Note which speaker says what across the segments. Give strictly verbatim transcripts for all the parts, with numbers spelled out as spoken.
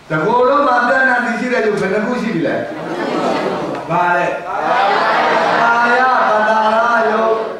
Speaker 1: The Goro Mandana is here to Benacusi. Vale. Aya, Banarayo.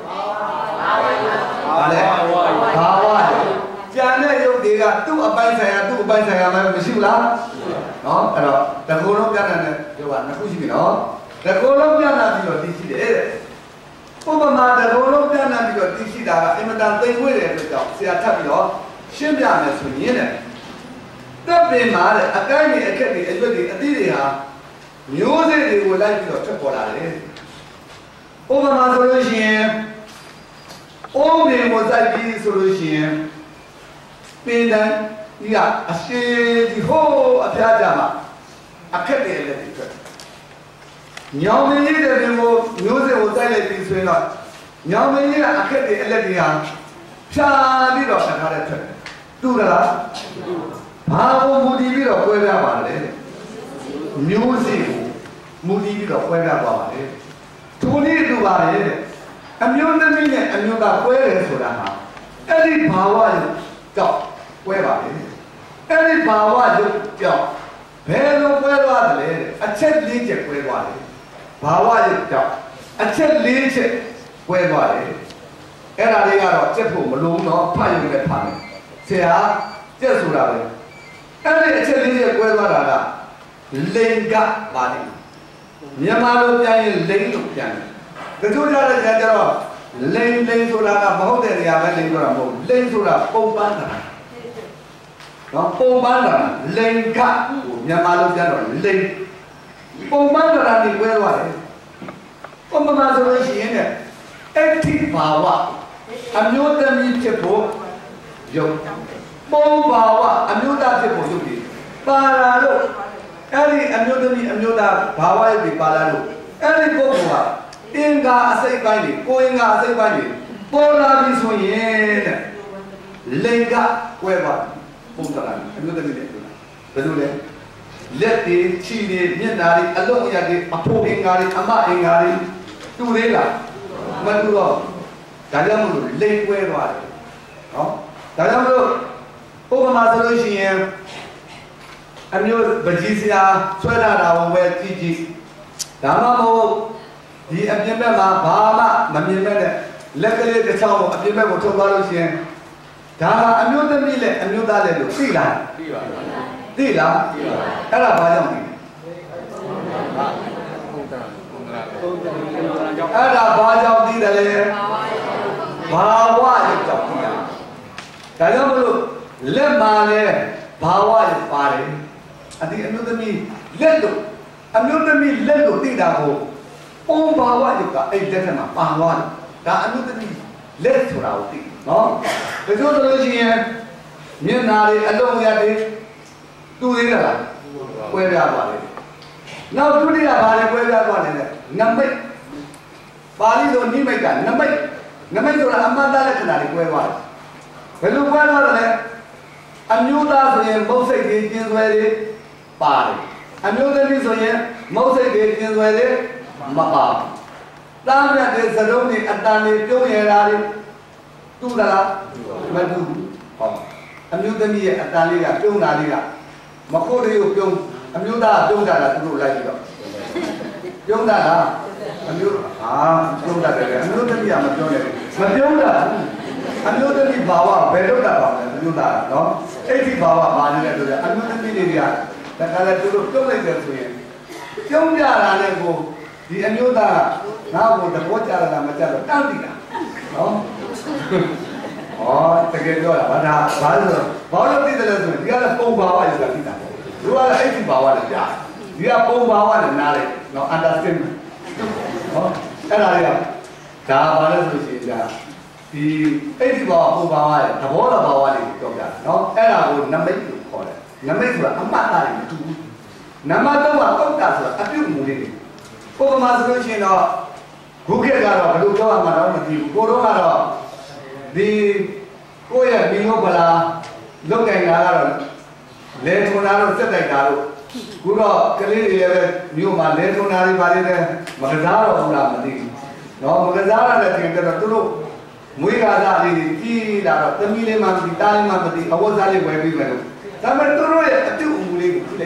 Speaker 1: Vale. Hawaii. Jane, they got two abide, two abide, I am a Mishula. No, the Goro Gana, you are Nakushi. No, the Goro Gana, you are teaching. Obama, the Goro Gana, you are teaching that I'm a damn way to go. See, I tell you, Shimya is in it. That they mad, a guy, a cat, a lady, a didia. Music, they would like to chocolate. Obama solution. Only was I be solution. Being done, yeah, a shade, the whole of Yajama. A cat, a lady. Yummy, the music was I let this way not. Yummy, a cat, a lady. Charlie of a character. Do the last. How would you be a queer music, moody of queer body? Two need to buy it. And you the minute and you got queer for that. Any power job, where are you? Any power you job. Hello, where are they? A check leech where are they? Power job. A check leech where are they? And I got a check home, balloon or pie with a panic. Say, ah, just what I Every challenge where are Lenga body. Yamalo Pian, Lane Pian. The two other general, Lane Lane to Rana, Mountain, Yaman, Lane to La Pomana. Pomana, Lenga, Yamalo general, Lane. Pomana, where are they? Pomana in it. Active power. I'm not the meat you. Power, a new data for you. Paralo. Any another another power be paralo. Any power. Inga say binding, going as a binding. Pola is one yen. Lenga, whoever. Puntalan, another minute. The Lule. Let the Chile, Yanari, alone yadi, a poking gari, a marking gari, two lela. Maduro. Dadamu, lake where are they? Dadamu. Obama solution, a new Bajisia, Sweda, where Gigi. Damamo, the Abimema, Bama, Mamima, luckily the town of Abimema to Balusian. Dama, a new the Mille, a new Dalelo, Sila, Dila, Arabajam. Arabajam Didale, Bawa, Japan. Dadamu. Let Male, power is party. At the end of the me, let go. Another me, let go, think that hole. Oh, power, you got a gentleman, power. That another me, let to our thing. No? The total here, Mianari, alone at it, two little. Where they are. Now, two little body, where they are. Number Bali don't need my gun. Number Number to Amanda, where was. When you went out there, a new dance in Mosaic is very party. A new dance in Mosaic is very mapa. Down at the Sadoni and Dani, Joey, two dollar, Madu. A new dance at Dalia, two Nalia. Makori, a new dance, two dollar, two like you. Young Dana, a new ah, two dollar, a new dance, Madonna. Another power, better than you that, no? Eighty power, money, another million. The color to look like that way. Young Yara, go, the Anuda, now with the water and Matella, Tantina. No? Oh, the good girl, but now, Paul did the lesson. You are a four power, is the You are eighty power, you are four power and knowledge, no understand. Oh, and I am. Davana, which is that. The eighty power power, the water power is no, and I would number you call it. Number two, I'm not lying to Number two, I'm not a few moving. For my solution, who get out of Luka, Corona, the Koya, Minopala, look at Nara, Letonaro, Setagaro, Guru, Kali, Numa, Letonari, Magazaro, Ramadi. No, Magazara, that you get a true. Muira, the Tamil man, the Italian man, the Awazali, where we went. Some are two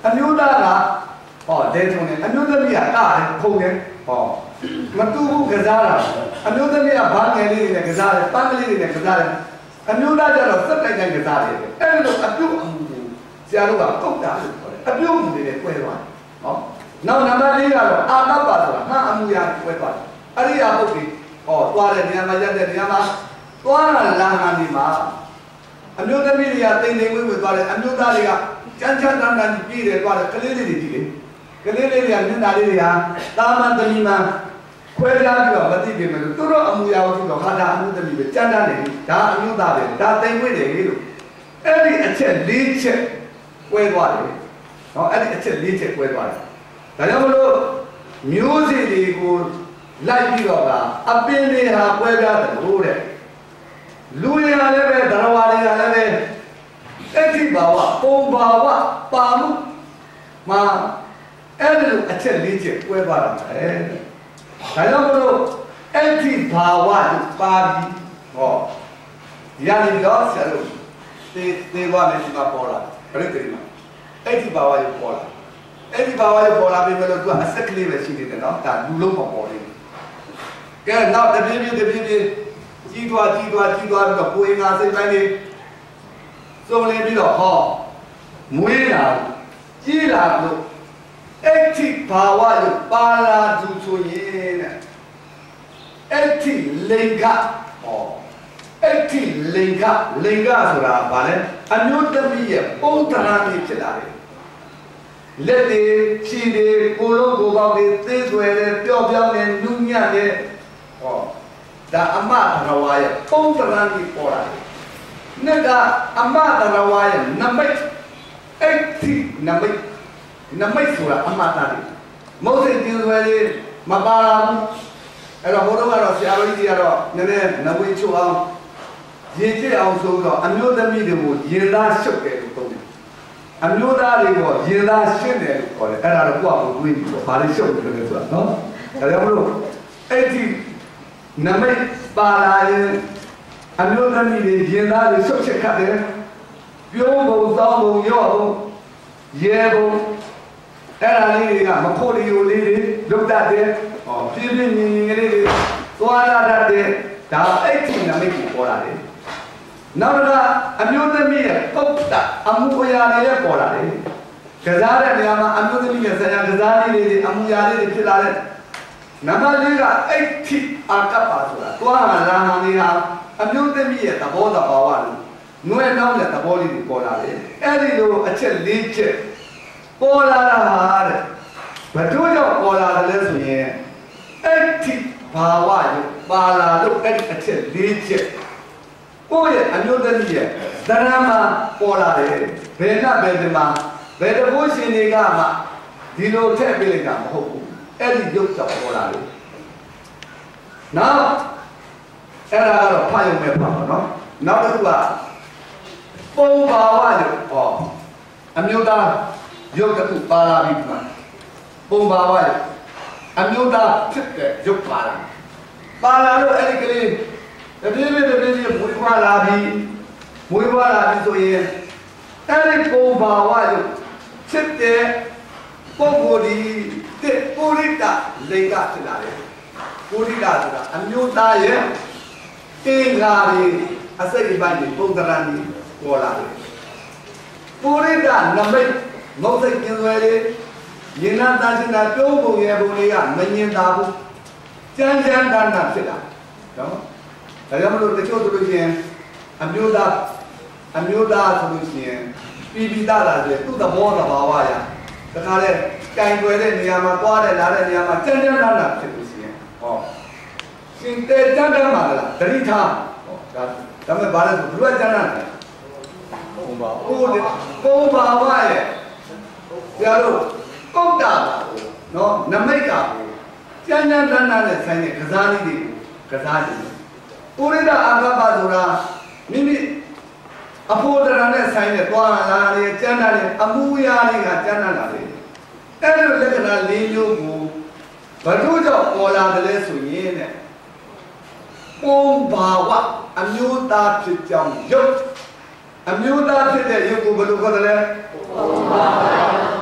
Speaker 1: အမျိုးသားကဟောဒဲထုံနေအမျိုးသမီးကတားတယ်ဖုံးတယ်ဟောမတူဘူးကစားတာအမျိုးသမီးကဘာငယ်လေးတွေနဲ့ကစားတယ်ပန်းကလေးတွေနဲ့ကစားတယ်အမျိုးသားကျတော့စက်တိုင်တိုင်ကစားတယ်အဲ့လိုအပြုတ်အမူကိုဆရာတို့ကကုတ်တာလို့ခေါ်တယ်အပြုတ်အမူတွေနဲ့꿰သွားတယ်ဟောနောက်နံပါတ်၄ကတော့အာတပ္ပဆိုတာငါအမူအရာ꿰သွားတယ်အဲ့ဒီအပုတ်တွေဟောသွားတဲ့နေရာမှာရက်တဲ့နေရာမှာသွားလာလာဟန်ဒီမှာအမျိုးသမီးတွေကတိမ်တိမ်ဝှေ့ဝှေ့သွားတယ်အမျိုးသားတွေကကြမ်းကြမ်းတမ်းတမ်းပြည်တယ်သွားတယ်ကလေးလေးတွေကြည့်လေကလေးလေးတွေကမျက်နှာလေးတွေကတာမန်သမီးမှခွဲခြားပြီးတော့မသိပြင်မယ်လို့သူတို့အမူအရာကိုကြည့်တော့ဟာဒါအမှုသမီးပဲကြမ်းတမ်းနေဒါအမျိုးသားပဲဒါတိမ်ဝှေ့တယ်လေလို့အဲ့ဒီအချက်၄ချက်꿰သွားတယ်နော်အဲ့ဒီအချက်၄ချက်꿰သွားတယ်ဒါကြောင့်မလို့မျိုးစေ့တွေကိုလိုက်ပြီးတော့ကအပင်တွေဟာ꿰ပြားတယ်လို့တဲ့လူတွေကလည်းပဲသရဝါတွေကလည်းပဲအဲ့ဒီဘာဝပုံဘာဝပါမှုမှာအဲ့ဒီလိုအချက်၄ချက်꿰သွားတာပဲဒါကြောင့်မလို့အဲ့ဒီဘာဝကိုပါပြီးဟောဒီရနေတော့ဆရာတို့သေသေးသွားမယ်ဒီမှာပေါ်လာပြိတ္တိမှာအဲ့ဒီဘာဝကိုပေါ်လာအဲ့ဒီဘာဝကိုပေါ်လာပြီမဲ့လို့သူကအဆက်ကလေးပဲရှိနေတယ်နော်ဒါလူလုံးမပေါ်နေဘူးကဲနောက်တပြင်းပြင်းတပြင်းပြင်းကြီးသွားကြီးသွားကြီးသွားပြီးတော့ကိုယ်ငါစိတ်ပိုင်းလေးစုံလင်ပြီးတော့ဟောမွေးလာကြီးလာလို့အဲ့ဒီဘာဝကိုပါလာသူဆိုရင်တဲ့အဲ့ဒီလိင်္ဂဟောအဲ့ဒီလိင်္ဂလိင်္ဂဆိုတာဘာလဲအမျိုးသမီးရဲ့ပုံသဏ္ဍာန်ကြီးဖြစ်လာတယ်လက်တွေခြေတွေကိုယ်လုံးကိုယ်ပေါက်တွေသေးသွယ်တယ်ပျော့ပြောင်းတယ်နူးညံ့တယ်ဟောဒါအမတရဝါရဲ့ပုံသဏ္ဍာန်ကြီးပေါ်လာတယ်။နှစ်ကအမတရဝါရဲ့နမိတ်အဲ့ဒီနမိတ်နမိတ်ဆိုတာအမတားတယ်မဟုတ်တဲ့ကျင်းစွဲလေးမပါဘူးအဲ့တော့ဘုရားကတော့ဆရာတော်ကြီးကတော့နည်းနည်းနဝေချိုအောင်ရင်ကျက်အောင်ဆိုတော့အမျိုးသမီးတွေကိုရင်သားရှုပ်တယ်လို့ပြောတယ်အမျိုးသားတွေကိုရင်သားရှင်းတယ်လို့ခေါ်တယ်အဲ့ဒါတော့ကိုယ့်အကိုတွေးပြီးတော့ဘာလို့ရှုပ်တယ်လဲဆိုတာနော်ဒါကြောင့်မလို့အဲ့ဒီနမိတ်ပါလာရင်အမျိုးသမီးတွေရင်သားတွေရှုပ်ချက်ခတ်တယ်ပြုံးပုံသောင်းပုံရော့ပုံရဲပုံအဲ့ဒါလေးတွေကမဖို့လီယိုလေးတွေလုတ်တတ်တယ်ဟောပြင်းပြင်းငင်ငင်ကလေးတွေသွားလာတတ်တယ်ဒါအဲ့ဒီနမိတ်ကိုပေါ်လာတယ်နောက်ကအမျိုးသမီးရဲ့ပုတ်တာအမှုအရာတွေလည်းပေါ်လာတယ်ကစားတဲ့နေရာမှာအမျိုးသမီးရဲ့ဆရာကစားလေးတွေအမှုအရာလေးတွေဖြစ်လာတဲ့နံပါတ်၄ကအဲ့ဒီအာကပ္ပဆိုတာသွားလာလာဟန်လေးဟာအမျိုးသမီးရဲ့သဘောတဘာဝလို့နွယ်နောက်တဲ့သဘောလေးတွေပေါ်လာတယ်အဲ့ဒီလိုအချက်၄ချက်ပေါ်လာတာဟာတဲ့ဘယ်တော့ကြောင့်ပေါ်လာတယ်လဲဆိုရင်အဲ့ဒီဘာဝကိုပါလာလို့အဲ့ဒီအချက်၄ချက်ကိုယ့်ရဲ့အမျိုးသမီးရဲ့သရမပေါ်လာတယ်ဘယ်နဲ့ဘယ်ဒီမှာဘယ်တဘိုးရှင်တွေကမှဒီလိုထည့်ပေးလိုက်တာမဟုတ်ဘူးအဲ့ဒီရုပ်ကြောင့်ပေါ်လာတယ်နောက်အဲ့ဒါကတော့ဖားရုံပဲပါပါနော်နောက်တစ်ခုကပုံဘာဝရုပ်ဟောအမျိုးသားရုပ်တစ်ခုပါလာပြီမှာပုံဘာဝရုပ်အမျိုးသားဖြစ်တဲ့ရုပ်ပါလာပါလာလို့အဲ့ဒီကလေးတပြင်းပြင်းတပြင်းပြင်းမွေးဖွားလာပြီမွေးဖွားလာပြီဆိုရင်အဲ့ဒီပုံဘာဝရုပ်ဖြစ်တဲ့ပုဂ္ဂိုလ်ဒီတဲ့ပုရိတလိင်္ဂဖြစ်လာတယ်ပုရိတဆိုတာအမျိုးသားရဲ့အင်္ဂါတွေအစိတ်အပိုင်းတွေပုံသဏ္ဍာန်တွေပေါ်လာတယ်ပုရိတနမိတ်မုတ်စိတ်ကျင်စွဲတွေရင်နာတာရှင်တာပြုံးပုံရဲ့ပုံတွေကမငင်သာဘူးကြမ်းကြမ်းတမ်းတမ်းဖြစ်လာနော်ဒါကြောင့်မလို့တချို့တို့လို့ရှိရင်အမျိုးသားအမျိုးသားဆိုလို့ရှိရင်ပြည်ပြည်သားလာတယ်သူ့သဘောသဘာဝရတခါလေကြိုင်ွယ်တဲ့နေရာမှာသွားတယ်လာတဲ့နေရာမှာကြမ်းကြမ်းတမ်းတမ်းဖြစ်လို့ရှိရင်ဟောရှင်တဲကြမ်းတမ်းပါလားတတိထားဟောဒါဒါမဲ့ဘာလဲဆိုဘယ်လိုကြမ်းတမ်းလဲပုံပါကိုယ်ပုံပါဝရဲ့ဆရာတို့ကုတ်တာနော်နမိတ်ကကြမ်းကြမ်းတမ်းတမ်းနဲ့ဆိုင်တဲ့ကစားနည်းတွေကစားကြည့်ပုရိသအာကပ္ပဆိုတာမိမိအဖို့တရံနဲ့ဆိုင်တဲ့သွားလာတယ်ကြမ်းတမ်းတယ်အမှုရာတွေကကြမ်းတမ်းလာတယ်အဲ့လိုလက္ခဏာ၄မျိုးကိုဘယ်လိုကြောင့်ပေါ်လာတယ်လဲဆိုရင်တဲ့ပုံဘာဝအမျိုးသားဖြစ်ကြောင်းရုပ်အမျိုးသားဖြစ်တဲ့ရုပ်ကိုဘယ်လိုခေါ်တယ်လဲပုံဘာဝ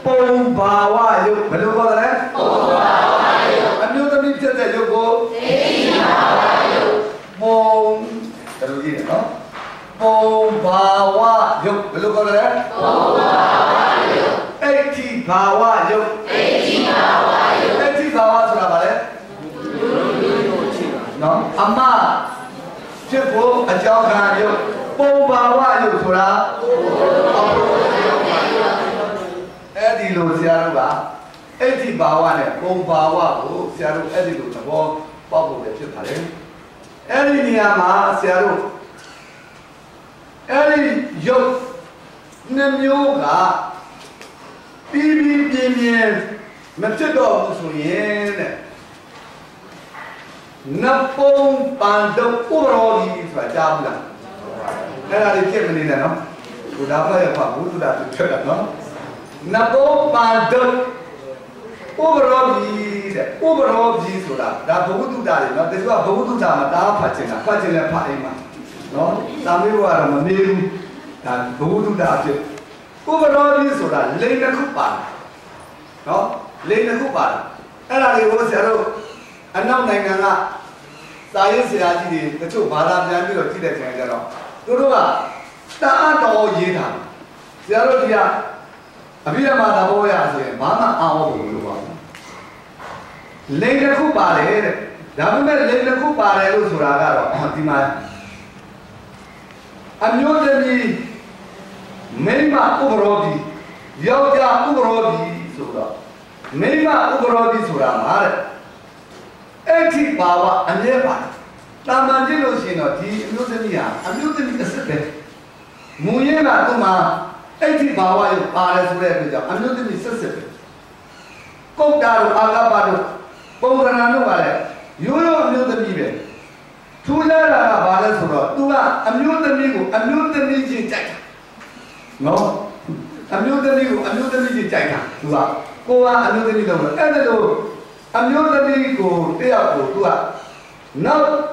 Speaker 1: Pong bawa yuk belum kau tahu? Pong bawa yuk. Ambil tu ni cerita yuk ko. Eti bawa yuk. Pong terus ini, no? Pong bawa yuk belum kau tahu? Pong bawa yuk. Eti bawa yuk. Eti bawa yuk. Eti bawa sudah apa? No? Amma cepu ajarkan yuk. Pong bawa yuk sudah. Edi lo siaru ba, edi bawa ne, pong bawa ko siaru edi lo nabo bawa le cip thare. Edi ni ama siaru, edi yuk nemyo ga, bibi bibi macam tu musuhnya. Napong pandang uroli saja bukan. Ada di cip ni no, sudah apa ya pak, sudah sudah no. Nabo pandang overall di overall di sudah dah bagus tu dah ni, tapi sebab bagus tu dah mata apa cina, apa cina apa ini mah, no, kami orang meniru dan bagus tu dah je. Overall di sudah lain nak kupan, no, lain nak kupan. Ada ni orang seru, anak nengang ah, saya sehaji di, kecuali barat yang ni orang tidak cengar jauh. Tu tu ah, tak tahu ye dah, seru dia. अभी हमारा वो यार से माना आओ बोलो बाबा लेने को पारे जब मैं लेने को पारे वो सुरागा रो अंतिमा अन्यों जमी मेरी माँ उबरोदी यो क्या उबरोदी सुरा मेरी माँ उबरोदी सुरा मारे एक ही बाबा अन्य बात तामांजी लोग सीनो थी अन्यों जमी यार अन्यों जमी कैसे थे मुझे ना तुम्हां ऐसी बाबा यो आरे सुरे में जाओ अन्यों तो मिस्टर से कौन डालो आगा बालो कौन करानो वाले यो यो अन्यों तो मिले चूल्हा लगा बाले सुरो तू आ अन्यों तो मिलो अन्यों तो मिल जाए नो अन्यों तो मिलो अन्यों तो मिल जाए तू आ को आ अन्यों तो मिलो ऐसे लो अन्यों तो मिल को तेरा को तू आ नो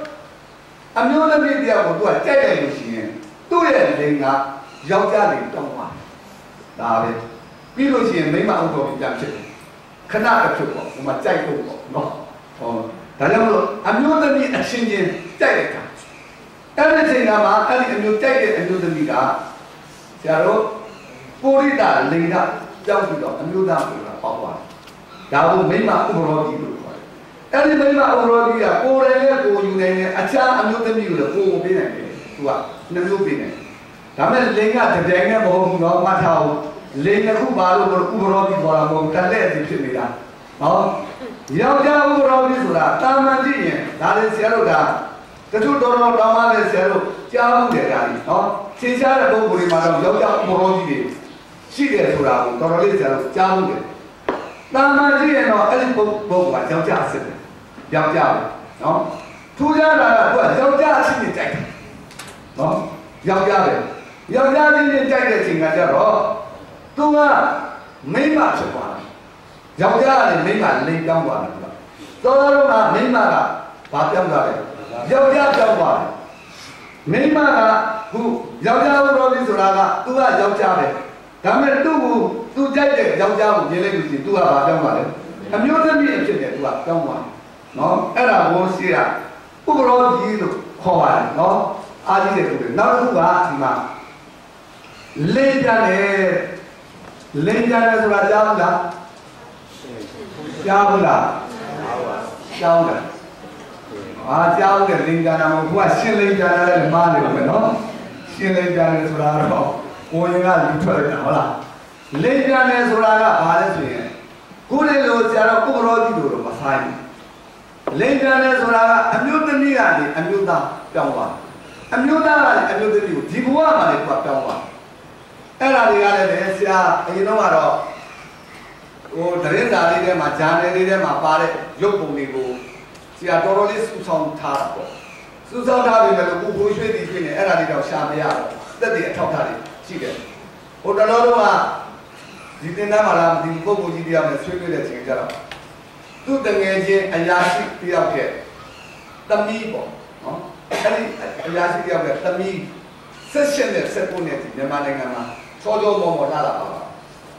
Speaker 1: अन्यों तो मिल तेरा को तू आ जाए जाए लुचिए तू ये लेंगाရောက်ကြတယ်တောင်းပါဒါပဲပြီးလို့ရှိရင်မိမအုပ်တော်ပြန်ဖြစ်တယ်ခဏတစ်ဖြစ်ပေါ့ဟိုမှာကြိုက်လို့ပေါ့နော်ဟောဒါကြောင့်မလို့အမျိုးသမီးအချင်းချင်းကြိုက်တဲ့အခါအဲ့ဒီချိန်ကမှအဲ့ဒီအမျိုးကြိုက်တဲ့အမျိုးသမီးကဆရာတို့ပုရိသလိင်္ဂကြောက်ပြီးတော့အမျိုးသားဆိုတာပေါက်သွားတယ်ဒါကိုမိမဥပရောဂီလို့ခေါ်တယ်အဲ့ဒီမိမဥပရောဂီကကိုယ်တိုင်နဲ့ကိုယ်ယူနေတယ်အခြားအမျိုးသမီးကိုလည်းကိုယ်ကိုပေးနိုင်တယ်သူကနှမျိုးပေးနိုင်ဒါမဲ့လင်ကတပြိုင်နဲ့မဟုတ်ဘူးတော့မှတ်ထားအောင်လင်တစ်ခုပါလို့ဥပရောဂီခေါ်တာမဟုတ်တလက်အစီဖြစ်နေတာဟောယောက်ျားဥပရောဂီဆိုတာတာမန်ကြည့်ရင်ဒါလည်းဆရာတို့ကတချို့တော်တော်တောင်းမှလည်းဆရာတို့ကြားမှုတယ်ဒါကြီးနော်ရှင်းရှားတဲ့ပုံပုံတွေမှာတော့ယောက်ျားဥပရောဂီတွေရှိတယ်ဆိုတာကိုတော်တော်လေးဆရာတို့ကြားမှုတယ်တာမန်ကြည့်ရင်တော့အဲ့ဒီပုံပုံကယောက်ျားအစ်စ်ပဲယောက်ျားပဲနော်ထူးခြားတာကသူကယောက်ျားအစ်စ်နဲ့ကြိုက်တယ်နော်ယောက်ျားပဲယောက်ျားလေးနဲ့ကြိုက်တဲ့ချိန်ကကြတော့သူကမိန်းမဖြစ်သွားတယ်ယောက်ျားကလည်းမိန်းမလိမ့်ပြောင်းသွားတယ်သူကတော်တော်ကမိန်းမကဘာပြောင်းသွားလဲယောက်ျားပြောင်းသွားတယ်မိန်းမကခုယောက်ျားဥပရောဂီဆိုတာကသူကယောက်ျားပဲဒါပေမဲ့သူ့ကိုသူကြိုက်တဲ့ယောက်ျားကိုမြင်လိုက်လို့ရှိရင်သူကဘာပြောင်းသွားလဲအမျိုးသမီးအဖြစ်နဲ့သူကပြောင်းသွားတယ်နော်အဲ့ဒါကိုရှိတာဥပရောဂီလို့ခေါ်ပါတယ်နော်အားကြီးတဲ့သူတွေနောက်တစ်ခုကဒီမှာလင်းကြတယ်လင်းကြတယ်ဆိုတာကြားဘူးလားကြားဘူးလားကြားဘူးလားအာကြားဘူးတဲ့လင်းကြတာမဟုတ်ဘူးကရှင်းလင်းကြတယ်လည်းမားနေလို့ပဲနော်ရှင်းလင်းကြတယ်ဆိုတာတော့ကိုရင်ကလူထွက်လိုက်တာဟုတ်လားလင်းကြတယ်ဆိုတာကဘာလဲဆိုရင်ကိုယ်လည်းလို့ဆရာတော်ဥပရောဂီတို့တော့မဆိုင်ဘူးလင်းကြတယ်ဆိုတာကအမျိုးသမီးကနေအမျိုးသားပြောင်းသွားအမျိုးသားကလည်းအမျိုးသမီးကိုဒီဘဝမှာလည်းသူကပြောင်းသွားအဲ့ဒါတွေကလည်းဆရာအရင်တော့ကတော့ဟိုတရင်စာလေးထဲမှာဂျာနယ်လေးထဲမှာပါတဲ့ရုပ်ပုံတွေကိုဆရာတော်တော်လေးစူဆောင်းထားတာပေါ့စူဆောင်းထားပြီလည်းကိုကိုရွှေ့ပြီးဖြစ်နေအဲ့ဒါတွေတော့ရှာမရတော့တက်တဲ့အထောက်ထားတွေရှိတယ်ဟိုတော်တော်တော့ကဒီတင်တန်းမှာလားဒီပုံပုံကြီးတရားနဲ့ဆွေးနွေးတဲ့ချိန်ကြတော့သူ့တငယ်ချင်းအရာရှိတယောက်ရဲ့သမီးပေါ့နော်အဲ့ဒီအရာရှိတယောက်ရဲ့သမီးဆက်ရှင်နဲ့ဆက်ဖို့နဲ့မြန်မာနိုင်ငံမှာချောချောမောမောလာလာပါပါ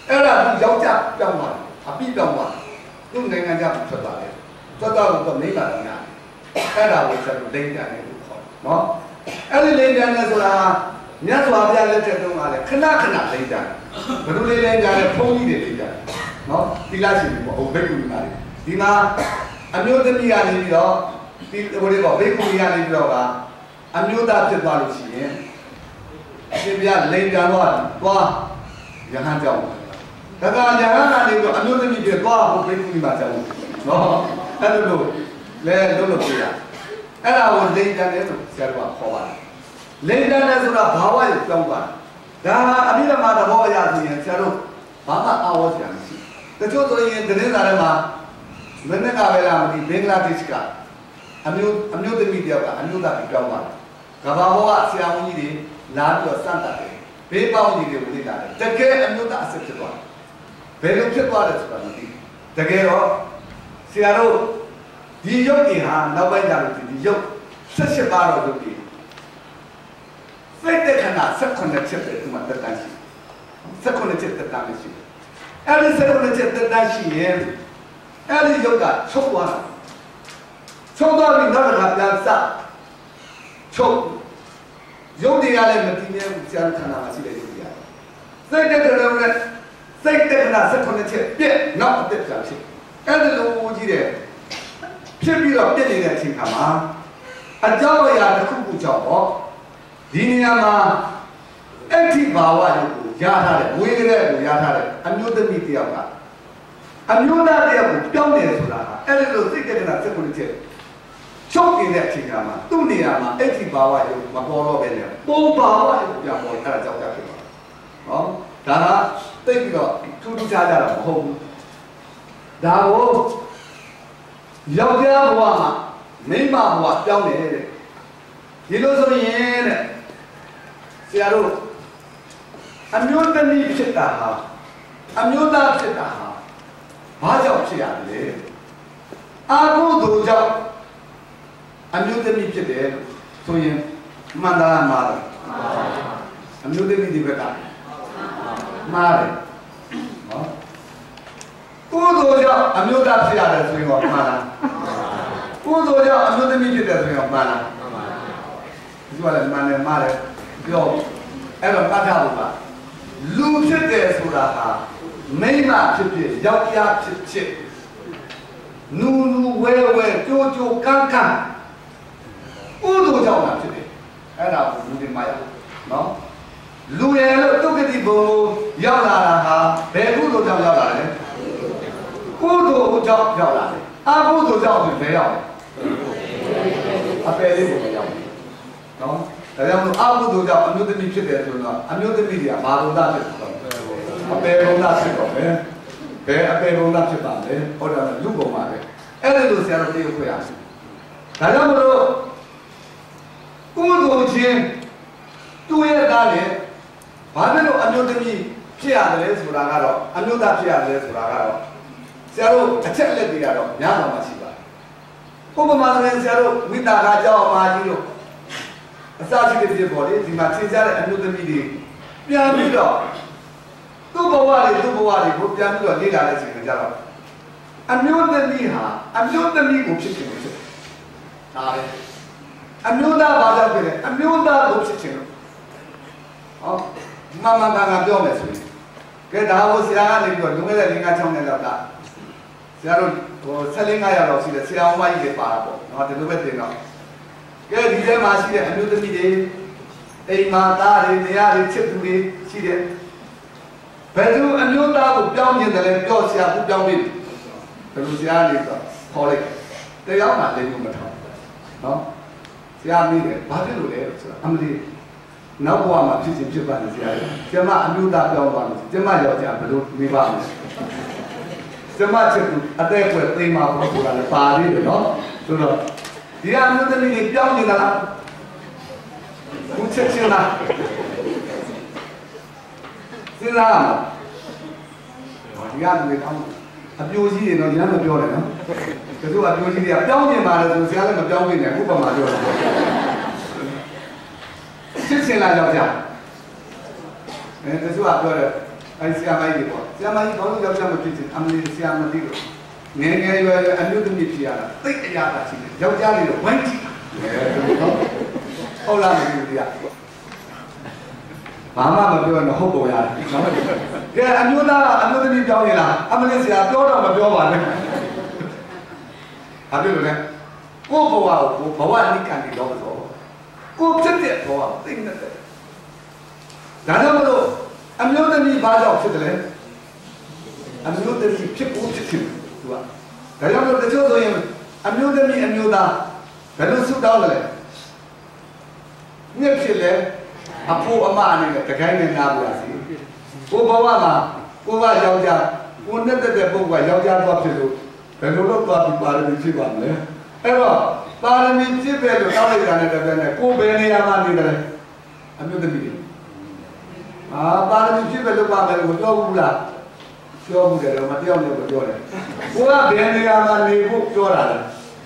Speaker 1: အဲ့ဒါသူယောက်ျားပြောင်းသွားတယ်အပိပြောင်းသွားတယ်သူနိုင်ငံခြားကိုထွက်သွားတယ်ထွက်သွားတော့မိမလည်းညာအဲ့ဒါကိုဆက်လို့လိမ့်ပြန်တယ်လို့ခေါ်နော်အဲ့ဒီလိမ့်ပြန်တယ်ဆိုတာမြတ်စွာဘုရားလက်ထက်တုန်းကလည်းခဏခဏလိမ့်ပြန်တယ်ဘယ်လိုလိမ့်လဲညာလဲဖုံးကြီးတွေလိမ့်ပြန်တယ်နော်သီလရှင်တွေပေါ့ဟိုဘိက္ခုနီတွေဒီမှာအမျိုးသမီးကနေပြီးတော့ဒီဟိုလေးပေါ့ဘိက္ခုနီကနေပြီးတော့ကအမျိုးသားဖြစ်သွားလို့ရှိရင်အရှင်ဘုရားလိမ့်ပြန်တော့သွားရဟန်းကြောင့်ဒါကရဟန်းကနေပြီးတော့အမျိုးသမီးတွေသွားဟိုဘိက္ခုနီမှာကြောက်နော်အဲ့လိုလို့လဲလုံးလို့ပြရအဲ့ဒါကိုလိမ့်ပြန်တယ်လို့ဆရာတော်ကခေါ်ပါတယ်လိမ့်ပြန်တယ်ဆိုတာဘာဝရဲ့ကြောင်းသွားဒါဟာအဘိဓမ္မာသဘောအရဆိုရင်ဆရာတို့ဘာမှအာဝတ်ဆရာမရှိတချို့ဆိုရင်သတင်းစာထဲမှာမနေ့ကပဲလားမသိဘင်္ဂလားဒေ့ရှ်ကအမျိုးအမျိုးသမီးတယောက်ကအမျိုးသားပြီးပြောင်းသွားတယ်ကဘာဘောကဆရာဝန်ကြီးတွေလာပြီးတော့စမ်းသပ်တယ်ဘေးပေါင်းကြီးတွေဝင်လာတယ်တကယ်အမျိုးသားအစ်စ်ဖြစ်သွားတယ်ဘယ်လိုဖြစ်သွားလဲဆိုတာမသိတကယ်တော့ဆရာတို့ဒီရုပ်တွေဟာနောက်ပိုင်းကျလို့ဒီရုပ်ဆက်ရှစ်ပါတော့ရုပ်တွေစိတ်တခဏဆက်ခွနဲ့ချက်တယ်ဒီမှာတက်တန်းရှိဆက်ခွနဲ့ချက်တက်တန်းရှိအဲ့ဒီဆက်ခွနဲ့ချက်တက်တန်းရှိရင်အဲ့ဒီရုပ်ကချုပ်သွားတာချုပ်သွားပြီးနောက်တစ်ခါပြန်စချုပ်ရုပ်တွေကလည်းမတည်မြဲဘူးဆရာခန္ဓာမှာရှိတဲ့ရုပ်တွေစိတ်တခဏနဲ့စိတ်တခဏဆက်ခွနဲ့ချက်ပြက်နောက်အသက်ပြန်ဖြစ်အဲ့ဒီလိုကြီးတဲ့ဖြစ်ပြီးတော့ပြည့်နေတဲ့အချိန်ခါမှာအကြောင်းအရာတစ်ခုခုကြောင့်ပေါ့ဒီနေရာမှာအဋ္ဌိဘာဝရုပ်ကိုရထားတယ်ဝေကြတဲ့ကိုရထားတယ်အမျိုးသမီးတယောက်ကအမျိုးသားတယောက်ကိုပြောင်းတယ်ဆိုတာဟာအဲ့ဒီလိုစိတ်ကကနာစက်ကိုချက်ချုပ်နေတဲ့အချိန်ခါမှာသူ့နေရာမှာအဋ္ဌိဘာဝရုပ်မပေါ်တော့ပဲနဲ့ပုံဘာဝရုပ်ပြောင်းပေါ်အဲ့ဒါကြောင့်ဖြစ်သွားနော်ဒါကသိပြီးတော့ထူးထူးခြားခြားတော့မဟုတ်ဘူးဒါကိုယောက်ျားဘဝမှာမိန်းမဘဝပြောင်းတယ်တဲ့ဒီလိုဆိုရင်တဲ့ဆရာတို့အမျိုးသမီးဖြစ်တာဟာအမျိုးသားဖြစ်တာဟာဘာကြောင့်ဖြစ်ရလဲအာဟုသူကြောင့်အမျိုးသမီးဖြစ်တယ်ဆိုရင်မှန်သားမှားတယ်အမျိုးသမီးဒီဘက်ကမှားတယ်နော်ကိုယ်တို့ကြောင့်အမျိုးသားဖြစ်ရတယ်ဆိုရင်တော့မှားလားကိုယ်တို့ကြောင့်အမျိုးသမီးဖြစ်တယ်ဆိုရင်တော့မှားလားဒီကလည်းမှန်တယ်မှားတယ်ပြောအဲ့တော့မှတ်ထားဖို့ပါလူဖြစ်တယ်ဆိုတာဟာမိန်းမဖြစ်ဖြစ်ယောက်ျားဖြစ်ဖြစ်နူနူဝဲဝဲကြိုးကြိုးကန်းကန်းကိုယ်တို့ကြောင့်လာဖြစ်တယ်အဲ့ဒါကိုလူတွေမှာရနော်လူရယ်လို့တုတ်ကတိဘုံရောက်လာတာဟာဘယ်ကုသိုလ်ကြောင့်ရောက်လာလဲကုသိုလ်ကြောင့်ရောက်လာတယ်အကုသိုလ်ကြောင့်ဆိုဘယ်ရောက်လဲအပယ်လေးကိုရောက်နော်ဒါကြောင့်မို့အကုသိုလ်ကြောင့်အမျိုးသမီးဖြစ်တယ်ဆိုတော့အမျိုးသမီးတွေကဘာလို့သားဖြစ်တော့အပယ်ဘုံသားဖြစ်တော့ပဲဘယ်အပယ်ဘုံသားဖြစ်ပါလဲဟောတယ်လူဘုံပါပဲအဲ့ဒါလို့ဆရာတော်တေးခွေရတယ်ဒါကြောင့်မို့လို့ကုသိုလ်ချင်းတွေ့ရတာလေဘာဖြစ်လို့အမျိုးသမီးဖြစ်ရတယ်လဲဆိုတာကတော့အမျိုးသားဖြစ်ရတယ်ဆိုတာကတော့ဆရာတို့အချက်လက်တွေကတော့များတော့မှရှိပါတယ်ဥပမာဆိုရင်ဆရာတို့ဝိတာကာကြောင့်အမကြီးတို့အစရှိတဲ့ဖြစ်ပေါ်လေဒီမှာသင်ကြားတဲ့အမျိုးသမီးတွေပြန်ပြီးတော့သူ့ဘဝတွေသူ့ဘဝတွေကိုပြန်ပြီးတော့လေ့လာတဲ့အချိန်ကြတော့အမျိုးသမီးဟာအမျိုးသမီးကိုဖြစ်ချင်လို့ဖြစ်ဒါပဲအမျိုးသားဘာကြောင့်ဖြစ်လဲအမျိုးသားကိုဖြစ်ချင်လို့ဟောမမကကပြောမယ်ဆိုရင်ကဲဒါကိုဆရာကနေပြီးတော့လွန်ခဲ့တဲ့၄-၅-၆နှစ်လောက်ကဆရာတို့ဟို၁၄-၅ရာလောက်ရှိတယ်ဆရာအောင်မကြီးတွေပါတာပေါ့နော်ဒီလိုပဲတင်တော့ကဲဒီထဲမှာရှိတဲ့အမျိုးသမီးတွေအိမ်မှာသားတွေနေရာတွေချစ်သူတွေရှိတယ်ဘယ်သူအမျိုးသားကိုပြောင်းမြင်တယ်လဲပြောဆရာကပြောင်းပြီဘယ်လိုဆရာလေးဆိုခေါ်လိုက်တရားမှလည်းမျိုးမထောက်နော်ဆရာမိတယ်ဘာဖြစ်လို့လဲဆိုတာအမလီနောက်ဘဝမှာဖြစ်ချင်းဖြစ်ပါနေဆရာကျမအမျိုးသားပြောင်းသွားလို့ကျမယောက်ျားဘယ်လိုနေပါ့မလဲကျမချစ်သူအသက်အွယ်သိမ်းမှာပေါ့ဆိုတာလည်းပါသေးတယ်နော်ဆိုတော့ဒီအမျိုးသမီးတွေပြောင်းနေတာလားဘူးချက်ချင်းလားစဉ်းစားရမှာဒီကလူတွေကောင်းအပြိုကြီးတွေတော့ရမ်းမပြောနဲ့နော်တချို့အပြိုကြီးတွေကပြောင်းနေပါလေဆိုဆရာလည်းမပြောင်းနေနဲ့ဥပမာပြောတယ်ချစ်စင်လာကြောက်ကြအဲတချို့ကပြောတယ်အဲဆရာမကြီးပေါ့ဆရာမကြီးဘာလို့ယောက်ျားမဖြစ်ချင်အမလေးဆရာမသိလို့ငယ်ငယ်ရွယ်ရွယ်အမျိုးသမီးဖြစ်ရတာသိအရာသာရှိတယ်ယောက်ျားလေးတော့ဝိုင်းကြည့်ဟုတ်လားမသိဘူးဗျာဘာမှမပြောရင်ဟုတ်ပုံရတယ်နော်ကဲအမျိုးသားအမျိုးသမီးပြောင်းနေလားအမလေးဆရာပြောတော့မပြောပါနဲ့ဘာဖြစ်လို့လဲကိုဘဝကိုဘဝနိကံဒီတော့ဆိုကိုဖြစ်တဲ့ဘဝသိနေတယ်ဒါကြောင့်မလို့အမျိုးသမီးဘာကြောင့်ဖြစ်တယ်လဲအမျိုးသမီးဖြစ်ဖို့ဖြစ်တယ်သူကဒါကြောင့်မလို့တချို့ဆိုရင်အမျိုးသမီးအမျိုးသားဘယ်လိုဆုတောင်းလဲမြစ်ဖြစ်လဲအဖို့အမနဲ့တခိုင်းနဲ့နားပါစီကိုဘဝမှာကိုကယောက်ျားကိုနဲ့တဲ့ပုဂ္ဂိုလ်ကယောက်ျားတော့ဖြစ်လို့ဘယ်လိုလုပ်သွားပြီးပါရမီဖြစ်ပါမလဲအဲ့တော့ပါရမီဖြစ်ပဲလို့တောင်းလိုက်တာနဲ့တပည့်နဲ့ကိုဘယ်နေရာမှာနေတယ်အမျိုးသမီးအာပါရမီဖြစ်ပဲလို့ပါမယ်လို့ပြောဘူးလားပြောဘူးတယ်တော့မပြောနဲ့ပြောတယ်ကိုကဘယ်နေရာမှာနေဖို့ပြောတာလဲ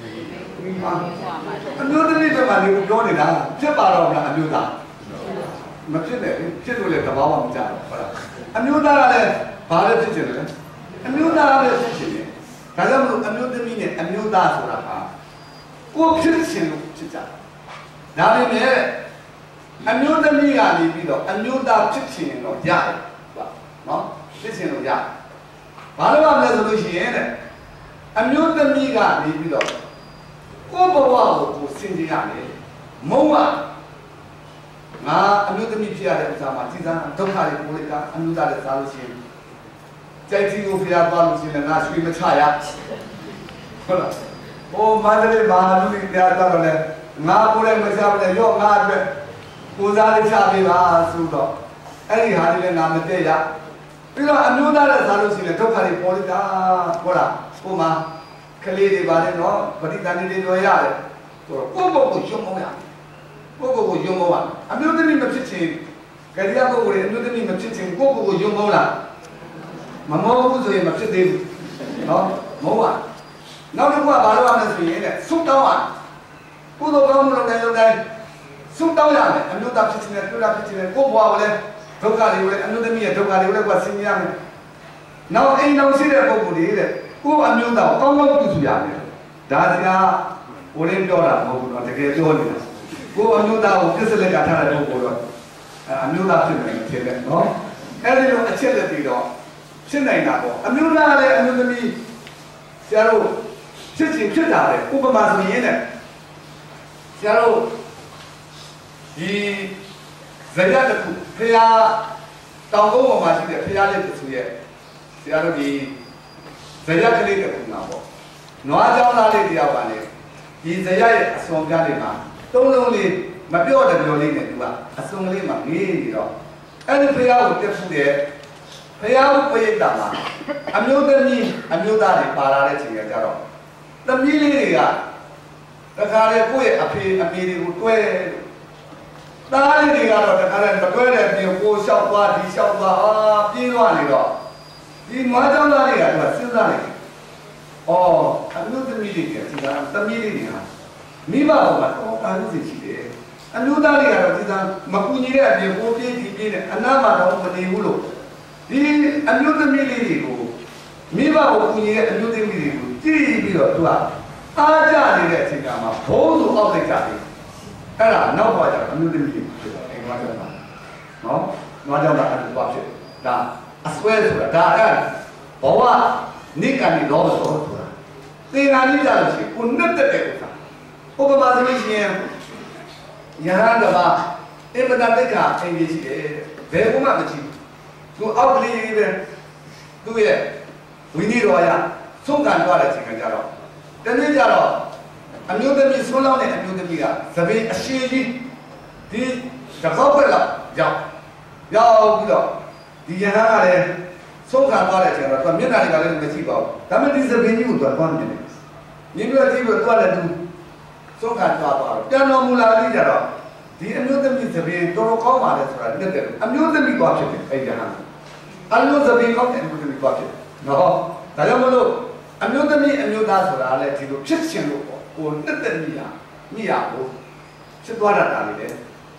Speaker 1: အမျိုးသမီးတွေမှာနေဖို့ပြောနေတာဖြစ်ပါတော့မလားအမျိုးသားမဖြစ်နဲ့ဖြစ်လို့လည်းတဘာမှမကြတော့ဟုတ်လားအမျိုးသားကလည်းဘာလဲဖြစ်ချင်တယ်အမျိုးသားကလည်းဖြစ်ချင်တယ်ဒါကြောင့်မလို့အမျိုးသမီးနဲ့အမျိုးသားဆိုတာဟာကိုဖြစ်ချင်လို့ဖြစ်ကြဒါပေမဲ့အမျိုးသမီးကနေပြီးတော့အမျိုးသားဖြစ်ချင်တော့ရတယ်နော်ဖြစ်ချင်လို့ရတယ်ဘာလို့လဲဆိုလို့ရှိရင်တဲ့အမျိုးသမီးကနေပြီးတော့ကိုဘဝကိုကိုစင်ကြရမယ်မုံကငါအမျိုးသမီးဖြစ်ရတဲ့ဥစ္စာမှာစီစားဒုက္ခတွေကိုလည်းကအမျိုးသားလည်းစားလို့ရှိရင်ကြိုက်တီကိုဖျားသွားလို့ရှိရင်ငါရွှေမချရဟုတ်လားဟိုမန္တလေးမဟာလူကြီးတရားတော်လည်းငါကိုလည်းမချဘူးလေရော့ငါအတွက်ကိုစားလေးချပေးပါဆိုတော့အဲ့ဒီဟာလေးလည်းငါမတည့်ရပြီးတော့အမျိုးသားလည်းစားလို့ရှိရင်ဒုက္ခတွေပေါ်လိုက်တာဟုတ်လားဟိုမှာကလေးတွေပါလေနော်ပဋိသန္ဓေတွေတွေ့ရတယ်ဟိုကိုယ့်ဘုတ်ကိုယုံမောရကိုယ့်ဘုတ်ကိုယုံမောရအမျိုးသမီးမဖြစ်ချင်ကြရိယာပုဂ္ဂိုလ်တွေအမျိုးသမီးမဖြစ်ချင်ကိုယ့်ဘုတ်ကိုယုံမောလားမမောဘူးဆိုရင်မဖြစ်သေးဘူးနော်မောပါနောက်တစ်ခုကဘာလို့ရမလဲဆိုရင်တဲ့ဆုတောင်းရကုသိုလ်ကောင်းမှုလုပ်တဲ့လုပ်တိုင်းဆုတောင်းရမယ်အမျိုးသားဖြစ်ချင်တယ်ပြုတာဖြစ်ချင်တယ်ကိုယ့်ဘဝကိုလည်းဒုက္ခတွေကိုလည်းအမျိုးသမီးရဲ့ဒုက္ခတွေကိုလည်းကဆင်းရဲရမယ်နောက်အိမ်တော်ရှိတဲ့ပုဂ္ဂိုလ်တွေတဲ့ကိုယ်အမျိုးသားကိုကောင်းကောင်းပြုစုရမယ်ဒါစကားဟိုရင်းပြောတာမဟုတ်ဘူးတော့တကယ်ပြောနေတာကိုယ်အမျိုးသားကိုပြစ်စလက်ကထားတဲ့ပုဂ္ဂိုလ်တော့အမျိုးသားဖြစ်တယ်ဖြစ်တယ်နော်အဲ့ဒီလိုအချက်လက်ပြီးတော့ဖြစ်နိုင်တာပေါ့အမျိုးသားလည်းအမျိုးသမီးဆရာတို့ဖြစ်ချင်ဖြစ်တာလေဥပမာဆိုရင်လည်းဆရာတို့ဒီဇယတခုဖရာတောင်ကုန်းပေါ်မှာရှိတဲ့ဖရာလေးတစ်ခုရဲ့ဆရာတို့ဒီဇယကလေးတစ်ခုမှာပေါ့နွားเจ้าသားလေးတယောက်ကလည်းဒီဇယရဲ့အစွန်ပြားလေးမှာသုံးလုံးလေးမပြော့တဲ့ပြောလေးနဲ့သူကအစွန်လေးမှာငေးနေတော့အဲ့ဒီဖရာကိုတက်ဖူးတယ်ဖရာကိုပြိတ္တာမှာအမျိုးသမီးအမျိုးသားတွေပါလာတဲ့ချိန်ကကြတော့သမီးလေးတွေကတခါလေကိုယ့်ရဲ့အဖေအမေတွေကိုတွဲသားလေးတွေကတော့တခါလေမတွဲတဲ့ပြင်ကိုလျှောက်သွားဒီလျှောက်သွားအာပြေးသွားနေတော့ဒီနွားเจ้าသားတွေကသူကစဉ်းစားနေတယ်။အော်အမျိုးသမီးတွေကဒီကသမီးလေးတွေဟာမိဘကတော့အော်အားလို့ရှိတယ်။အမျိုးသားတွေကတော့ဒီကမကူညီတဲ့အပြင်ကိုပြေးဒီပြေးနဲ့အနာမတော့မနေဘူးလို့ဒီအမျိုးသမီးလေးတွေကိုမိဘကိုကူညီတဲ့အမျိုးသမီးတွေကိုကြည့်ပြီးတော့သူကအားကြနေတဲ့အချိန်ကမှဘုံသူအောက်လိုက်ကြတယ်။အဲ့ဒါနောက်တော့ကျတော့အမျိုးသမီးတွေဖြစ်တော့အိမ်မှာကျတော့နော်နွားเจ้าသားအဲ့လိုဖြစ်ဒါအစွဲဆိုတာဒါအဲ့ဘဝနိကံဒီတော့ဆိုတာသင်္ဃာနိကြလို့ရှိကိုနှစ်တက်တဲ့ဥစ္စာဥပမာဆိုလို့ရှိရင်ယဟန်ကဘာအင်မတန်တိတ်ကအင်ကြီးရှိတယ်ဘယ်ဘုမှမကြည့်သူအောက်ကလေးပဲသူ့ရဲ့ဝိနည်းတော်ရဆုံးခံသွားတဲ့ချိန်ကကြတော့တနေ့ကျတော့အမျိုးသမီးဆုံးလောင်းတဲ့အမျိုးသမီးကသပင်အရှိကြီးဒီတကောက်ပဲလောက်ရောက်ရောက်ပြီးတော့ဒီယဟန်ကလည်းဆုံးခံသွားတဲ့အချိန်တော့သူမျက်နှာတွေကလည်းမကြည့်ပါဘူးဒါပေမဲ့ဒီသပင်ကြီးကိုသူကသွားနေတယ်မြင်လို့ကြည့်ပြီးတော့လည်းသူဆုံးခံသွားသွားတော့ပြန်တော်မူလာပြီးကြတော့ဒီအမျိုးသမီးသပင်တော်တော်ကောင်းပါလေဆိုတာလက်တယ်အမျိုးသမီးသွားဖြစ်တယ်အဲ့ဒီယဟန်အမျိုးသမီးကောင်းတဲ့အမျိုးသမီးသွားဖြစ်တယ်နော်ဒါကြောင့်မလို့အမျိုးသမီးအမျိုးသားဆိုတာလည်းဒီလိုဖြစ်ခြင်းလို့ပေါ့ကိုနှစ်သက်မိရမိရကိုဖြစ်သွားတတ်တာလေရှ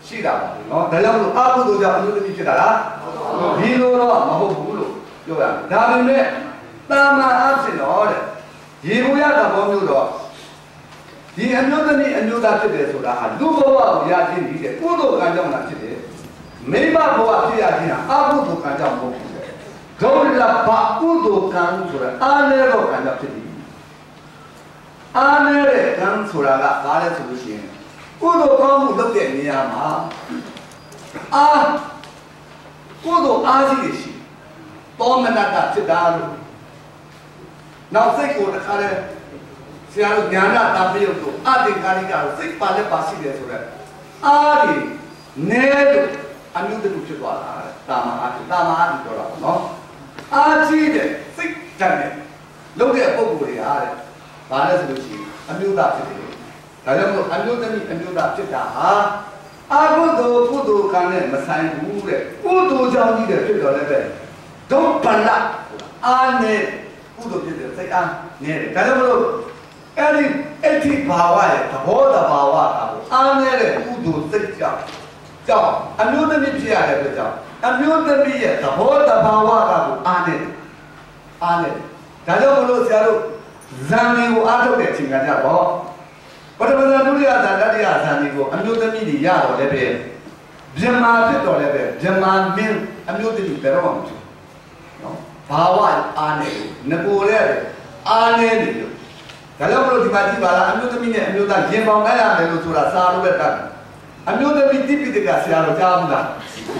Speaker 1: ရှိတာပါเนาะဒါကြောင့်မို့အကုသိုလ်ကြောင့်အမျိုးသမီးဖြစ်တာလားဒီလိုတော့မဟုတ်ဘူးလို့ပြောရမယ်ဒါပေမဲ့တာမန်အဖြစ်တော့တဲ့ရေဘူးရသဘောမျိုးတော့ဒီအမျိုးသမီးအမျိုးသားဖြစ်တယ်ဆိုတာဟာလူဘဝကိုရခြင်းပြီးတဲ့ကုသိုလ်ကံကြောင့်လာဖြစ်တယ်မိမဘဝဖြစ်ရခြင်းဟာအကုသိုလ်ကံကြောင့်မဟုတ်ဘူးဒုလဘကုသိုလ်ကံဆိုတာအာနေတော့ကံကြောင့်ဖြစ်တယ်အာနေတဲ့ကံဆိုတာကဘာလဲဆိုလို့ရှိရင်ကုသိုလ်ကောင်းမှုလုပ်တဲ့နေရာမှာအာကုသိုလ်အားကြီးရှိတောမနတဖြစ်တာလို့နောက်စိတ်ကိုတခါလဲဆရာတို့ဉာဏတာပယုတ်တို့အတေကာရိကတို့စိတ်ပါလက်ပါရှိတယ်ဆိုတော့အားဒီနဲလို့အမျိုးတူဖြစ်သွားတာတာမအားတာမအားပြောတာပေါ့နော်အားကြီးတဲ့စိတ်ဓာတ်နဲ့လုပ်တဲ့ပုံကိုယ်တွေအားတဲ့ဘာလဲဆိုလို့ရှိရင်အမျိုးသားဖြစ်တယ်ဒါကြောင့်မို့အမျိုးသမီးအမျိုးသားဖြစ်တာဟာအကုသိုလ်ကုသိုလ်ကံနဲ့မဆိုင်ဘူးတဲ့ကုသိုလ်ကြောင့်ကြီးတယ်ဖြစ်တော်လည်းပဲဒုပလအားနဲ့ကုသိုလ်ဖြစ်တဲ့စိတ်အားနဲ့ဒါကြောင့်မို့အဲ့ဒီအဲ့ဒီဘာဝရဲ့သဘောတဘာဝကအားနဲ့ကုသိုလ်စိတ်ကြောင့်ကြောင့်အမျိုးသမီးဖြစ်ရတဲ့အတွက်ကြောင့်အမျိုးသမီးရဲ့သဘောတဘာဝကအားနဲ့အားနဲ့ဒါကြောင့်မလို့ဆရာတို့ဇန်ဒီကိုအားထုတ်တဲ့အချိန်ကကြတော့ပထမဇန်ဒုတိယဇန်တတိယဇန်ဒီကိုအမျိုးသမီးတွေရတော့လည်းပဲဗြဟ္မာဖြစ်တော့လည်းပဲဗြဟ္မာမင်းအမျိုးသမီးဘယ်တော့မှမဖြစ်နော်ဘာဝအားနဲ့ငကိုတဲ့အားနဲ့နေလို့ဒါကြောင့်မလို့ဒီမှာကြည့်ပါလားအမျိုးသမီးနဲ့အမျိုးသားရင်ပေါင်လိုက်ရတယ်လို့ဆိုတာစာလို့ပဲတတ်အမျိုးသမီးတိပိတကဆရာတော်ကြားဘူးလား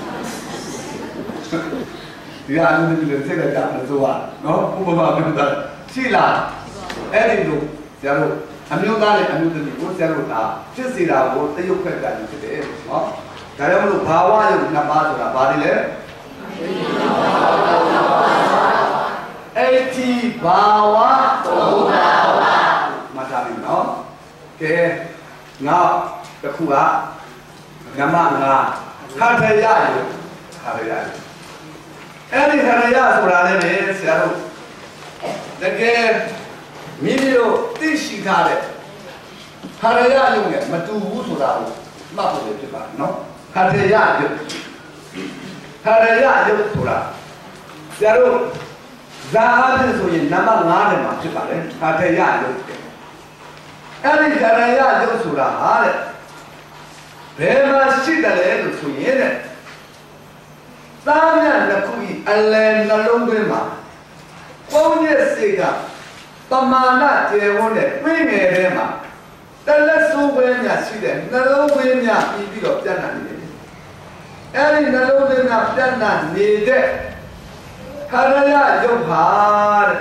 Speaker 1: ဒီအမျိုးသမီးတွေစိတ်ကြတယ်ဆိုတာနော်ဥပမာမျိုးသားရှိလားအဲ့ဒီလိုဆရာတို့အမျိုးသားနဲ့အမျိုးသမီးကိုဆရာတို့ဒါဖြစ်စေတာကိုတရုပ်ခွက်ကလည်းဖြစ်တယ်နော်ဒါကြောင့်မလို့ဘာဝရုပ်နှစ်ပါးဆိုတာဘာတွေလဲအဲ့ဒီဘာဝသုံးပါးမှတ်ထားပြီနော်ကဲနောက်တစ်ခုကနမငါခါထရရခါထရရအဲ့ဒီခါထရဆိုတာလည်းဆရာတို့တကယ်မိမိတို့သိရှိထားတဲ့ခါရရရုံနဲ့မတူဘူးဆိုတာကိုမှတ်ဖို့ဖြစ်ပါနော်ခါရရရုံခါရရရုံဆိုတာဆရာတို့ဇာအဖြစ်ဆိုရင်နံပါတ်ငါးထဲမှာဖြစ်ပါတယ်ခါရရရုံအဲ့ဒီခါရရရုံဆိုတာဟာတဲ့ဘယ်မှာရှိတယ်လဲလို့ဆိုရင်တဲ့သားမြတ်တစ်ခုကြီးအလယ်နှလုံးသွင်းမှာပုံရဲ့စေကပမာဏကျေဝန်းတဲ့ပြင်းငယ်ထဲမှာတလက်ဆိုးဝဲများရှိတဲ့နှလုံးသွင်းများပြီးပြီးတော့ပြတ်နှံ့နေတယ်။အဲဒီနှလုံးသွင်းများပြတ်နှံ့နေတဲ့ခါရယယုတ်ဟာတဲ့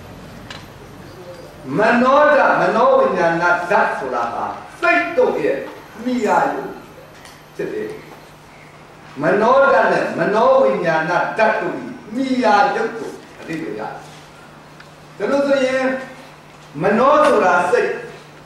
Speaker 1: မနောဒမနောဝိညာဏဓာတ်ဆိုတာဟာစိတ်တို့ရဲ့မိယာယုတ်ဖြစ်တယ်။မနောဒနဲ့မနောဝိညာဏဓာတ်တို့မိယာယုတ်ကိုအတိတ်ရတယ်။ဒါလို့ဆိုရင်မနောဆိုတာစိတ်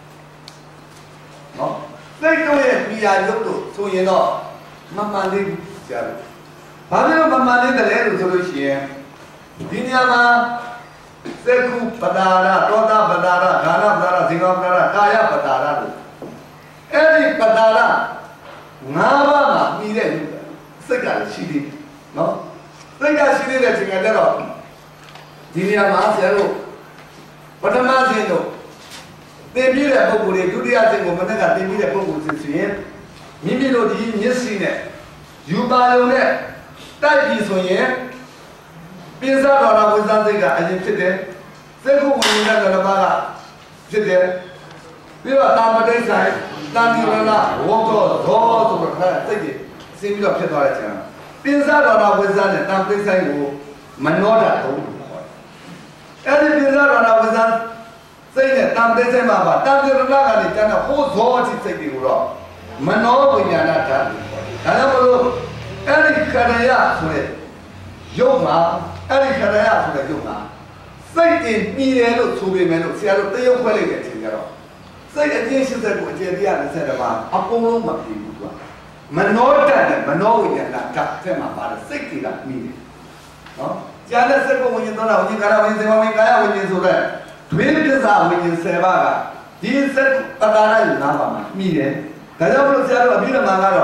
Speaker 1: နော်စိတ်တို့ရဲ့မိယာရုပ်တို့ဆိုရင်တော့မမှန်သေးဘူးဆရာတို့ဘာလို့မမှန်သေးတယ်လဲလို့ဆိုလို့ရှိရင်ဒီနေရာမှာသက္ခုပဒါရတောတာပဒါရဂါနပဒါရဇေဝပဒါရကာယပဒါရတို့အဲ့ဒီပဒါရငါးပါးမှာပြီးတဲ့စိတ်ကရှိသေးတယ်နော်စိတ်ကရှိသေးတဲ့ချိန်ကတော့ဒီနေရာမှာဆရာတို့ပထမဆင့်တို့သင်ပြတဲ့ပုဂ္ဂိုလ်တွေဒုတိယဆင့်ကိုမနေ့ကသင်ပြတဲ့ပုဂ္ဂိုလ်တွေဆိုရင်မိမိတို့ဒီမျက်စိနဲ့ယူပါယုံနဲ့တိုက်ပြီးဆိုရင်ပိဿတော်တော်ဝိဇ္ဇာစိတ်ကအရင်ဖြစ်တယ်စိတ်ကိုဝိညာဉ်နဲ့ဓမ္မကဖြစ်တယ်ပြီးတော့တာမတိဆိုင်တာတိရဏဝေါတော်သောဆိုတော့အဲစိတ်ကြီးအစဉ်ပြီးတော့ဖြစ်သွားတဲ့အချိန်ပိဿတော်တော်ဝိဇ္ဇာနဲ့တာမတိဆိုင်ကိုမနောဒတုံးအဲ့ဒီပိဿတော်တော်ဝိဇ္ဇာစိတ်နဲ့တန်တဲ့စိတ်မှာပါတန်တဲ့ရဏကနေတန်းတော့ဟိုးဇောအထိစိတ်တွေကိုတော့မနောဝိညာဏဓာတ်ဒါကြောင့်မလို့အဲ့ဒီခရယဆိုတဲ့ယုတ်မှာအဲ့ဒီခရယဆိုတဲ့ယုတ်မှာစိတ်တည်ပြီးတယ်လို့ဆိုပေမဲ့လို့ဆရာတို့တရုပ်ခွဲလိုက်တဲ့အချိန်ကျတော့စိတ်အကျဉ်းရှင်းတဲ့ကိုအကျဉ်းတရားနဲ့ဆက်တယ်မှာအကုန်လုံးမပြီးဘူးကွာမနောဓာတ်နဲ့မနောဝိညာဏဓာတ်ထဲမှာပါတယ်စိတ်တွေကပြီးတယ်နော်ကျန်တဲ့စိတ်ကိုဝိညာဉ်သောတာဝိညာဉ်ကာယဝိညာဉ်စေဝဝိညာဉ်ကာယဝိညာဉ်ဆိုတဲ့ဒွေပစ္စာဝိညာဉ်ဆယ်ပါးကဒီစက်ပတာရယူနာပါမှာမိတယ်ဒါကြောင့်မလို့ဆရာတို့အဘိဓမ္မာကတော့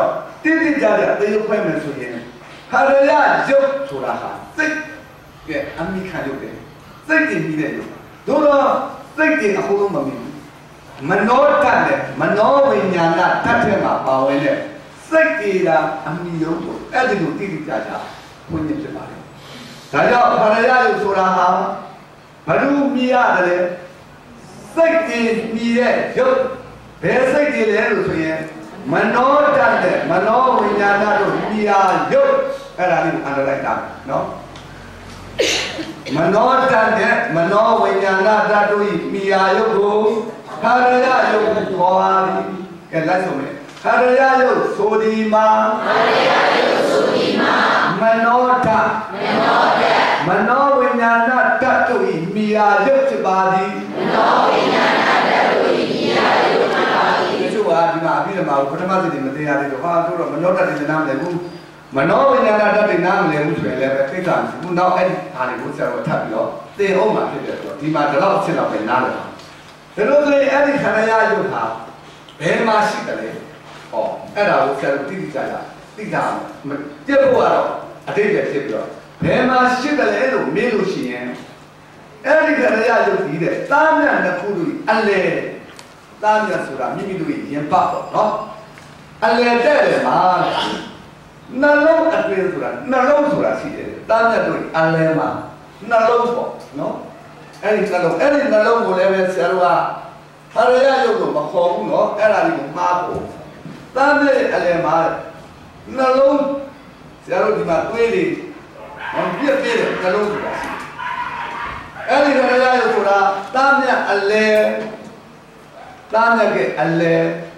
Speaker 1: တိတိကျကျတရုပ်ဖွဲ့မယ်ဆိုရင်ခန္ဓာရရုပ်ဆိုတာဟာစိတ်ကဲအမိခံရုပ်တယ်စိတ်တည်ပြီးတဲ့ရုပ်တို့တော့စိတ်တည်အကုန်လုံးမမြင်ဘူးမနောတတ်တဲ့မနောဝိညာဏတတ်တဲ့မှာပါဝင်တဲ့စိတ်တည်တာအမိရုပ်ကိုအဲ့ဒီလိုတိတိကျကျဖွင့်ပြဖြစ်ပါတယ်ဒါကြောင့်ခန္ဓာရရုပ်ဆိုတာဟာဘယ်လိုမြင်ရတယ်လဲစိတ်တည်မြည်တဲ့ရုပ်ဘယ်စိတ်တည်လဲလို့ဆိုရင်မနောတတ်တဲ့မနောဝိညာဏတို့မြည်ရာရုပ်အဲ့ဒါလေးကိုအန္တလိုက်တာနော်မနောတတ်တဲ့မနောဝိညာဏဓာတ်တို့ဤမြည်ရာရုပ်ကိုခန္ဓာရရုပ်ကိုခေါ်ပါသည်ကဲလိုက်ဆုံးမယ်ခန္ဓာရရုပ်ဆိုဒီမှာခန္ဓာရရုပ်ဆိုဒီမှာမနောတတ်မနောတတ်မနောဝိညာဏဓာတ်တို့ဤမြည်ရာရုပ်ဖြစ်ပါသည်မနောဝိညာဏဓာတ်တို့ဤမြည်ရာရုပ်ဖြစ်ပါသည်ဒီလိုဟာဒီမှာအပြီးတော့ပထမစိတ်တွေမသိရသေးတော့ဟာတို့တော့မနောတတ်တွေနားမလည်ဘူးမနောဝိညာဏဓာတ်တွေနားမလည်ဘူးဆိုရင်လည်းပဲသိတာမရှိဘူးနောက်အဲ့ဒီဟာတွေကိုဆက်တော့ထပ်ပြီးတော့သင်အောင်မှာဖြစ်တယ်ဆိုတော့ဒီမှာဒီလောက်အစ်လောက်ပဲနားလည်ပါဒါလို့ဆိုရင်အဲ့ဒီခန္ဓာရရုပ်ဟာဘယ်မှာရှိတယ်လဲဟောအဲ့ဒါကိုဆက်လို့တိတိကျကျသိတာပြတ်ဖို့ကတော့အတိတ်ပဲဖြစ်ပြီးတော့ဘယ်မှာရှိတယ်လဲလို့မေးလို့ရှိရင်အဲ့ဒီခန္ဓာရရုပ်ကြီးတဲ့တားမြတ်နှစ်ခုတို့အလဲတားမြတ်ဆိုတာမိမိတို့ရင်ပတ်ပေါ့နော်အလဲတဲ့တယ်မှာနှလုံးအတွင်းဆိုတာနှလုံးဆိုတာရှိတယ်တားမြတ်တို့အလဲမှာနှလုံးပေါ့နော်အဲ့ဒီနှလုံးအဲ့ဒီနှလုံးကိုလည်းပဲဆရာတို့ကခန္ဓာရရုပ်ကိုမခေါ်ဘူးနော်အဲ့ဒါလေးကိုမှားဖို့တားမြတ်အလဲမှာနှလုံးဆရာတို့ဒီမှာတွေးလေဟောပြည့်ပြည့်တဲ့နှလုံးဆိုတာရှိအဲ့ဒီခန္ဓာရရုပ်ဆိုတာတားမြတ်အလဲတားမြတ်ကအလဲ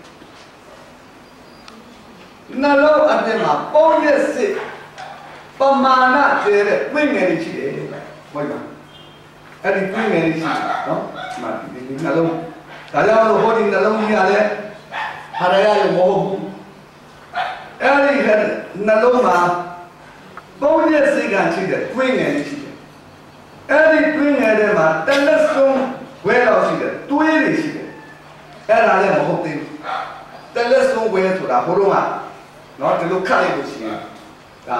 Speaker 1: နှလုံးအပြင်မှာပုံရစစ်ပမာဏကျဲတဲ့ပြင်းငယ်လေးရှိတယ်ဟုတ်ပါအဲ့ဒီပြင်းငယ်လေးရှိနော်ဒီမှာဒီနှလုံးဒါကြောင့်လို့ဟောဒီနှလုံးကြီးကလည်းခန္ဓာရရုပ်မဟုတ်ဘူးအဲ့ဒီနှလုံးမှာပုံရစစ်ကရှိတဲ့ပြင်းငယ်လေးရှိတယ်အဲ့ဒီတွင်းငယ်ထဲမှာတလက်ဆုံးဝဲတော့ရှိတယ်တွေးနေရှိတယ်အဲ့ဒါလည်းမဟုတ်သေးဘူးတလက်ဆုံးဝဲဆိုတာဟိုတော့ကနော်ဒီလိုခတ်လိုက်လို့ရှိရင်ဒါ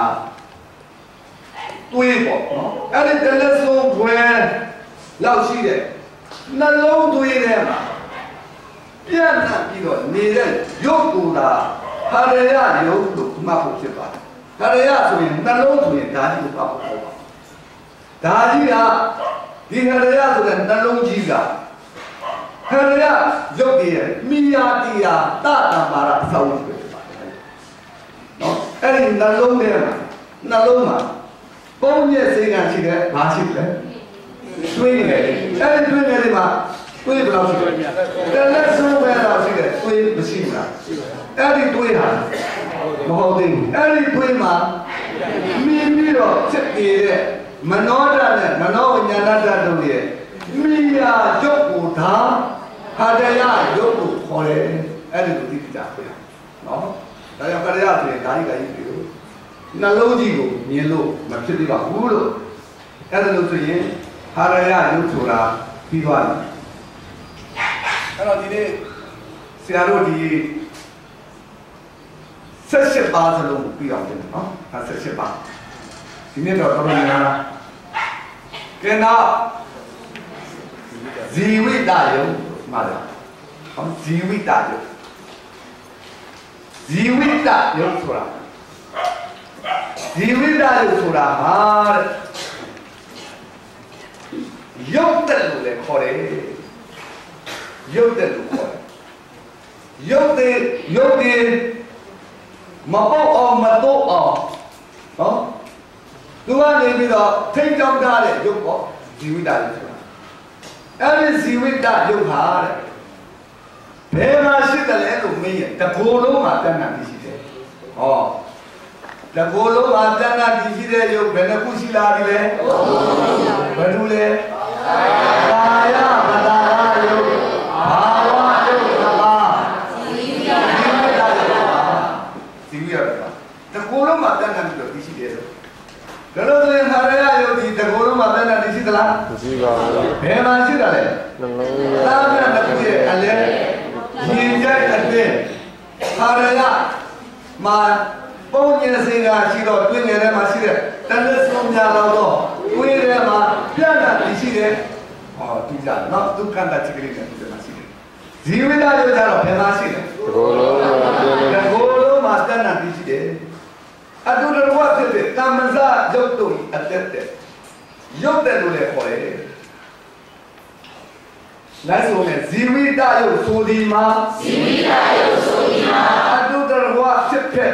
Speaker 1: တွေးပေါ့နော်အဲ့ဒီတလက်ဆုံးဝဲလောက်ရှိတယ်နှလုံးသွေးထဲမှာပြန့်နှံ့ပြီးတော့နေတဲ့ရုပ်ကိုယ်တာခန္ဓာရရုပ်လို့မှတ်ဖို့ဖြစ်ပါတယ်ခန္ဓာရဆိုရင်နှလုံးဆိုရင်ဓာတ်ကြီးကိုမှတ်ဖို့ပေါ့ဒါကြီးကဒီခန္ဓာရဆိုတဲ့နှလုံးကြီးကခန္ဓာရရုပ်တည်းမိယာတရားတတံပါရအစောင်းဖြစ်ပါတယ်နော်အဲ့ဒီနှလုံးထဲမှာနှလုံးမှာပုံညက်စေကံရှိတယ်ဘာရှိလဲတွေးနေတယ်အဲ့ဒီတွေးနေတယ်မှာတွေးဘယ်လောက်ရှိလဲတလက်ဆုံးပဲတော့ရှိတယ်တွေးမရှိဘူးလားအဲ့ဒီတွေးဟာမဟုတ်သေးဘူးအဲ့ဒီတွေးမှာမိပြီးတော့ဖြစ်နေတဲ့မနောဓာတ်နဲ့မနောဝိညာဏဓာတ်တို့ရဲ့မိယာရုပ်ကိုဒါခန္ဓာရရုပ်ကိုခေါ်တယ်အဲ့ဒီလိုသိကြတယ်နော်ဒါကြောင့်ခန္ဓာရဆိုရင်ဓာတိကကြီးတွေကိုနှလုံးကြီးကိုမြင်လို့မဖြစ်သေးပါဘူးလို့အဲ့ဒါလို့ဆိုရင်ခန္ဓာရရုပ်ဆိုတာပြီးသွားတယ်အဲ့တော့ဒီနေ့ဆရာတို့ဒီဆက်ရှစ်ပါးစလုံးပြီးအောင်တယ်နော်အဲဆက်ရှစ်ပါးဒီနေ့တော့တော်တော်များများကဲတော့ဇီဝိတယုံမှာလားဟောဇီဝိတယုံဇီဝိတယုံဆိုတာဇီဝိတယုံဆိုတာဟာရုပ်တယ်လို့လည်းခေါ်တယ်ရုပ်တယ်လို့ခေါ်တယ်ရုပ်တယ်ရုပ်တယ်မပေါ့အောင်မတော့အောင်နော်သူကနေပြီးတော့ထိတ်ကြောက်ထားတဲ့ရုပ်ပေါ့ဇီဝိတရုပ်ဆိုတာအဲ့ဒီဇီဝိတရုပ်ဟာတဲ့ဘယ်မှာရှိတယ်လဲလို့မေးရင်တကိုယ်လုံးမှာတဏ္ဍာတိရှိတယ်ဟောတကိုယ်လုံးမှာတဏ္ဍာတိရှိတဲ့ရုပ်ဘယ်နှခုရှိလာပြီလဲဘယ်လိုလဲကာယပဒါရယုတ်ဘာဝယုတ်ကပါဇီဝိတဇီဝိတတကိုယ်လုံးမှာတဏ္ဍာတိလို့ရှိတယ်လို့ဒါလို့ဆိုရင်ခန္ဓာရယုတ်ဒီတကိုယ်လုံးမှာတဏ္ဍာတိရှိသလားမရှိပါဘူးဘယ်မှာရှိတာလဲနှလုံးသားမြတ်တစ်ခုရဲ့အလဲရင်ကြိုက်တဲ့ခန္ဓာရ mà bao nhiêu sinh ra chỉ đó tuổi nghề mà chỉ đấy但是从家老多tuổi nghề mà biết là gì chỉ đấy ờ tuy rằng nó tôi cần đặt chỉ cái này tôi mà chỉ đấy gì vậy đó tôi cho nó phải mà chỉ đấy cái gỗ mà biết là gì chỉ đấy à tôi nói qua thế đấy làm sao giúp tôi ăn tết giúp để tôi lấy khỏi nói số này gì vậy đó yêu số đi mà gì vậy đó yêu số đi mà à tôi nói qua thế đấy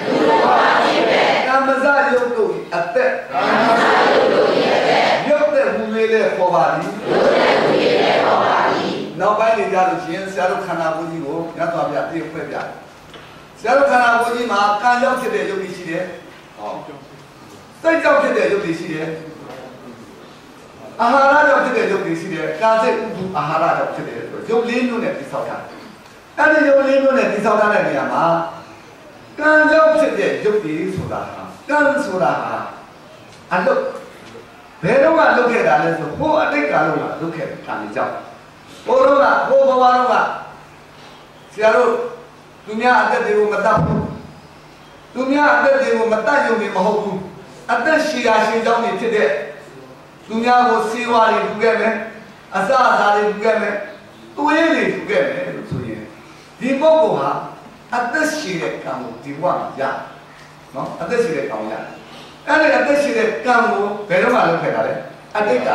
Speaker 1: làm sao giúp tôi ăn tết giúp để tôi lấy khỏi nào bây giờ ra được chuyện, sẽ được khả năng của gì ngô, nhà tôi bây giờ tiếp phải bây giờ, sẽ được khả năng của gì mà can giao thế để giúp gì đấy, sai giao thế để giúp gì đấy, ahara giao thế để giúp gì đấy, can sẽ ubu ahara giao thế để giúp liên luôn này thì sao cả, cái này giúp liên luôn này thì sao cả này mà, can giao thế để giúp gì số là, can số là, anh lúc, bây giờ mà lúc cái đó là số, họ ở đây cả lúc mà lúc cái can giao Cô đâu là, cô bảo vào đâu là Sẽ rồi Dunia ada di rumah tapu Dunia ada di rumah tapu Yang mahu Ada sia-sia jauh ni tidak Dunia ko siwa ni juga me Asa-asa ni juga me Tuye ni juga me Tuye Di bawah ha Ada sia kamu di wang ya No, ada sia kamu ya Ada ada sia kamu Belum malu kena Ada kan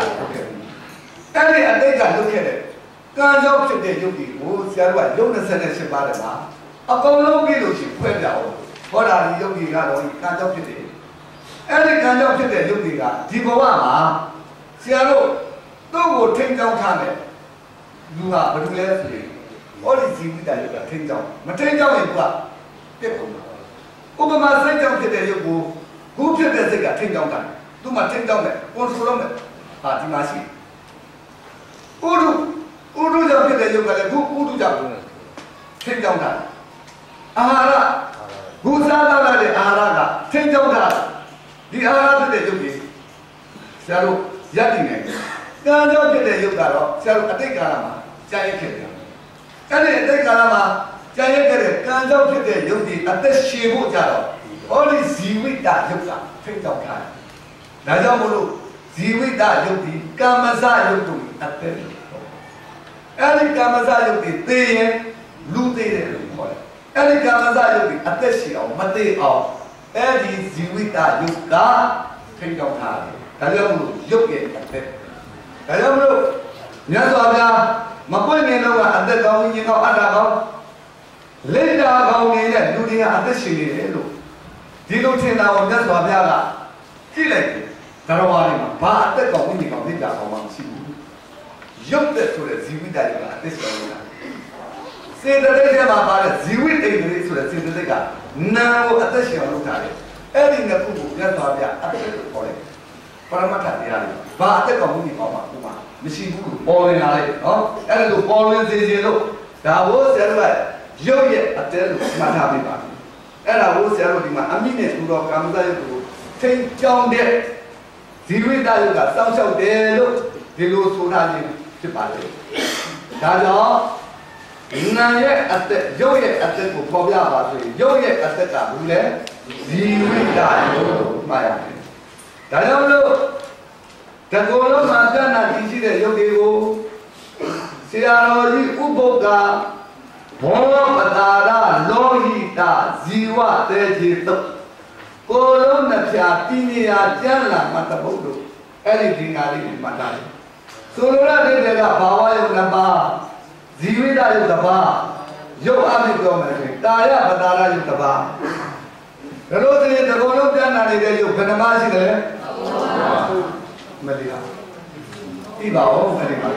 Speaker 1: Ada ada kan lu kena can giaoဖြစ်တဲ့ယုတ်ဒီကိုဆရာတို့ကယုတ်၂၈ပါးတယ်မှာအကုန်လုံးပြီးလို့ရှိဖွဲ့ပြအောင်ဟောတာဒီယုတ်ဒီကတော့can giaoဖြစ်တယ်အဲ့ဒီcan giaoဖြစ်တဲ့ယုတ်ဒီကဒီဘဝမှာဆရာတို့သူ့ကိုထိန်းကျောင်းထားတယ်လူကဘာလို့လဲဆိုရင်ဟောဒီဇီဝိတယုတ်ကထိန်းကျောင်းမထိန်းကျောင်းရင်သူကပြတ်ကုန်တာဥပမာစိတ်ကြောင့်ဖြစ်တဲ့ယုတ်ကိုခုဖြစ်တဲ့စိတ်ကထိန်းကျောင်းတာသူမှထိန်းကျောင်းတယ်ကွန်ထရိုးလုပ်တယ်ဟာဒီမှာရှိဥဒုဥဒုကြောင့်ဖြစ်တဲ့ယုတ်ကလည်းခုဥဒုကြောင့်ထိန်းကျောင်းတာအာဟာရဘုရားသားလာတဲ့အာဟာရကထိန်းကျောင်းတာဒီအာဟာရဖြစ်တဲ့ယုတ်ကြီးဆရာတို့ရပ်တည်နေတယ်ကံကြောင့်ဖြစ်တဲ့ယုတ်ကတော့ဆရာတို့အတိတ်ကာလမှာကြာရက်ခဲ့တယ်အဲ့ဒီအတိတ်ကာလမှာကြာရက်ခဲ့တဲ့ကံကြောင့်ဖြစ်တဲ့ယုတ်ကြီးအသက်ရှင်ဖို့ကြတော့ဟောဒီဇီဝိတယုတ်ကထိန်းကျောင်းတာဒါကြောင့်မို့လို့ဇီဝိတယုတ်ကြီးကာမဇယုတ်တို့အသက်အဲ့ဒီကာမဇယုတ်တွေသိရင်လူသိတယ်လို့ခေါ်တယ်အဲ့ဒီကာမဇယုတ်တွေအသက်ရှင်အောင်မသိအောင်အဲ့ဒီဇီဝိတယုတ်ကထိန်းကျောင်းထားတယ်ဒါကြောင့်မို့ယုတ်ရဲ့အသက်ဒါကြောင့်မို့မြတ်စွာဘုရားမပွင့်နေတော့ကအသက်ကောင်းကြီးကောင်းအတ္တကောင်းလက်တာကောင်းနေတဲ့လူတွေကအသက်ရှင်နေတယ်လို့ဒီလိုထင်တာကိုမြတ်စွာဘုရားကကြည့်လိုက်တယ်တော်ဘာလေးမှာဘာအသက်ကောင်းကြီးကောင်းလက်တာကောင်းမှမရှိဘူးရုပ်တဲ့ဆိုတဲ့ဇီဝိတယုတ်ကအသက်ရှင်နေတာစေတသိက်ထဲမှာပါတဲ့ဇီဝိတ္တိတွေဆိုတဲ့စေတသိက်ကနာကိုအသက်ရှင်အောင်လုပ်ထားတယ်အဲ့ဒီနှစ်ခုကိုမြတ်စွာဘုရားအသက်လို့ခေါ်တယ်ပရမတ္ထတရားတွေဘာအသက်ကောင်းမှုတွေပေါ့မှာဥမာမရှိဘူးပေါ်ဝင်လာတယ်နော်အဲ့ဒါလိုပေါ်ဝင်စေခြင်းလို့ဒါဘိုးဆရာတို့ကရုပ်ရဲ့အသက်လို့မှတ်ထားပေးပါအဲ့ဒါဘိုးဆရာတို့ဒီမှာအမိနဲ့ထူတော်ကာမဇယုတ်ကိုထိန်းကျောင်းတဲ့ဇီဝိတယုတ်ကစောင့်ရှောက်တယ်လို့ဒီလိုဆိုတာချင်းဖြစ်ပါလေဒါကြောင့်နာရဲ့အသက်ရုပ်ရဲ့အသက်ကိုပေါ်ပြပါဆိုရင်ရုပ်ရဲ့အသက်ကဘူးလေဇီဝိတယုတ်မှာရတယ်ဒါကြောင့်လို့တကောလုံးမှာကဏ္ဍတည်ရှိတဲ့ရုပ်တွေကိုဆရာတော်ကြီးဥပုပ်ကဘောပတာရလောဟိတဇီဝတေจิตကိုလုံးနှပြပညာကျမ်းလာမှတပုတ်တို့အဲ့ဒီဒီငါလေးကိုမှတ်ထားတယ်ဆိုလိုတဲ့အိဗေကဘာဝယုတ်နှစ်ပါးဇီဝိတယုတ်တစ်ပါးရုပ်အမိပြောမယ်ဆိုရင်တာယပတာရယုတ်တစ်ပါးဒါလို့ဒီတကောလုံးပြန်လာနေတဲ့ရုပ်ဘယ်နှပါးရှိတယ်လဲမလီဟာဒီပါဦးမလီပါ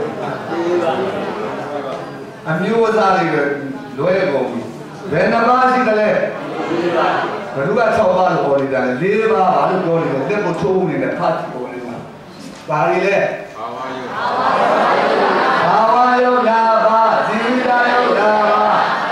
Speaker 1: အမျိုးအစားတွေလွဲကုန်ပြီဘယ်နှပါးရှိတယ်လဲဘယ်သူက၆ပါးလို့ပြောနေတာလဲ၄ပါးဘာလို့ပြောနေလဲလက်ကိုထိုးနေတယ်ဖတ်ကြည့်ပေါ်နေတာဘာတွေလဲဘာဝယုတ်ဘာဝယုတ်ဒါပါဇီဝိတယုတ်ဒါပါ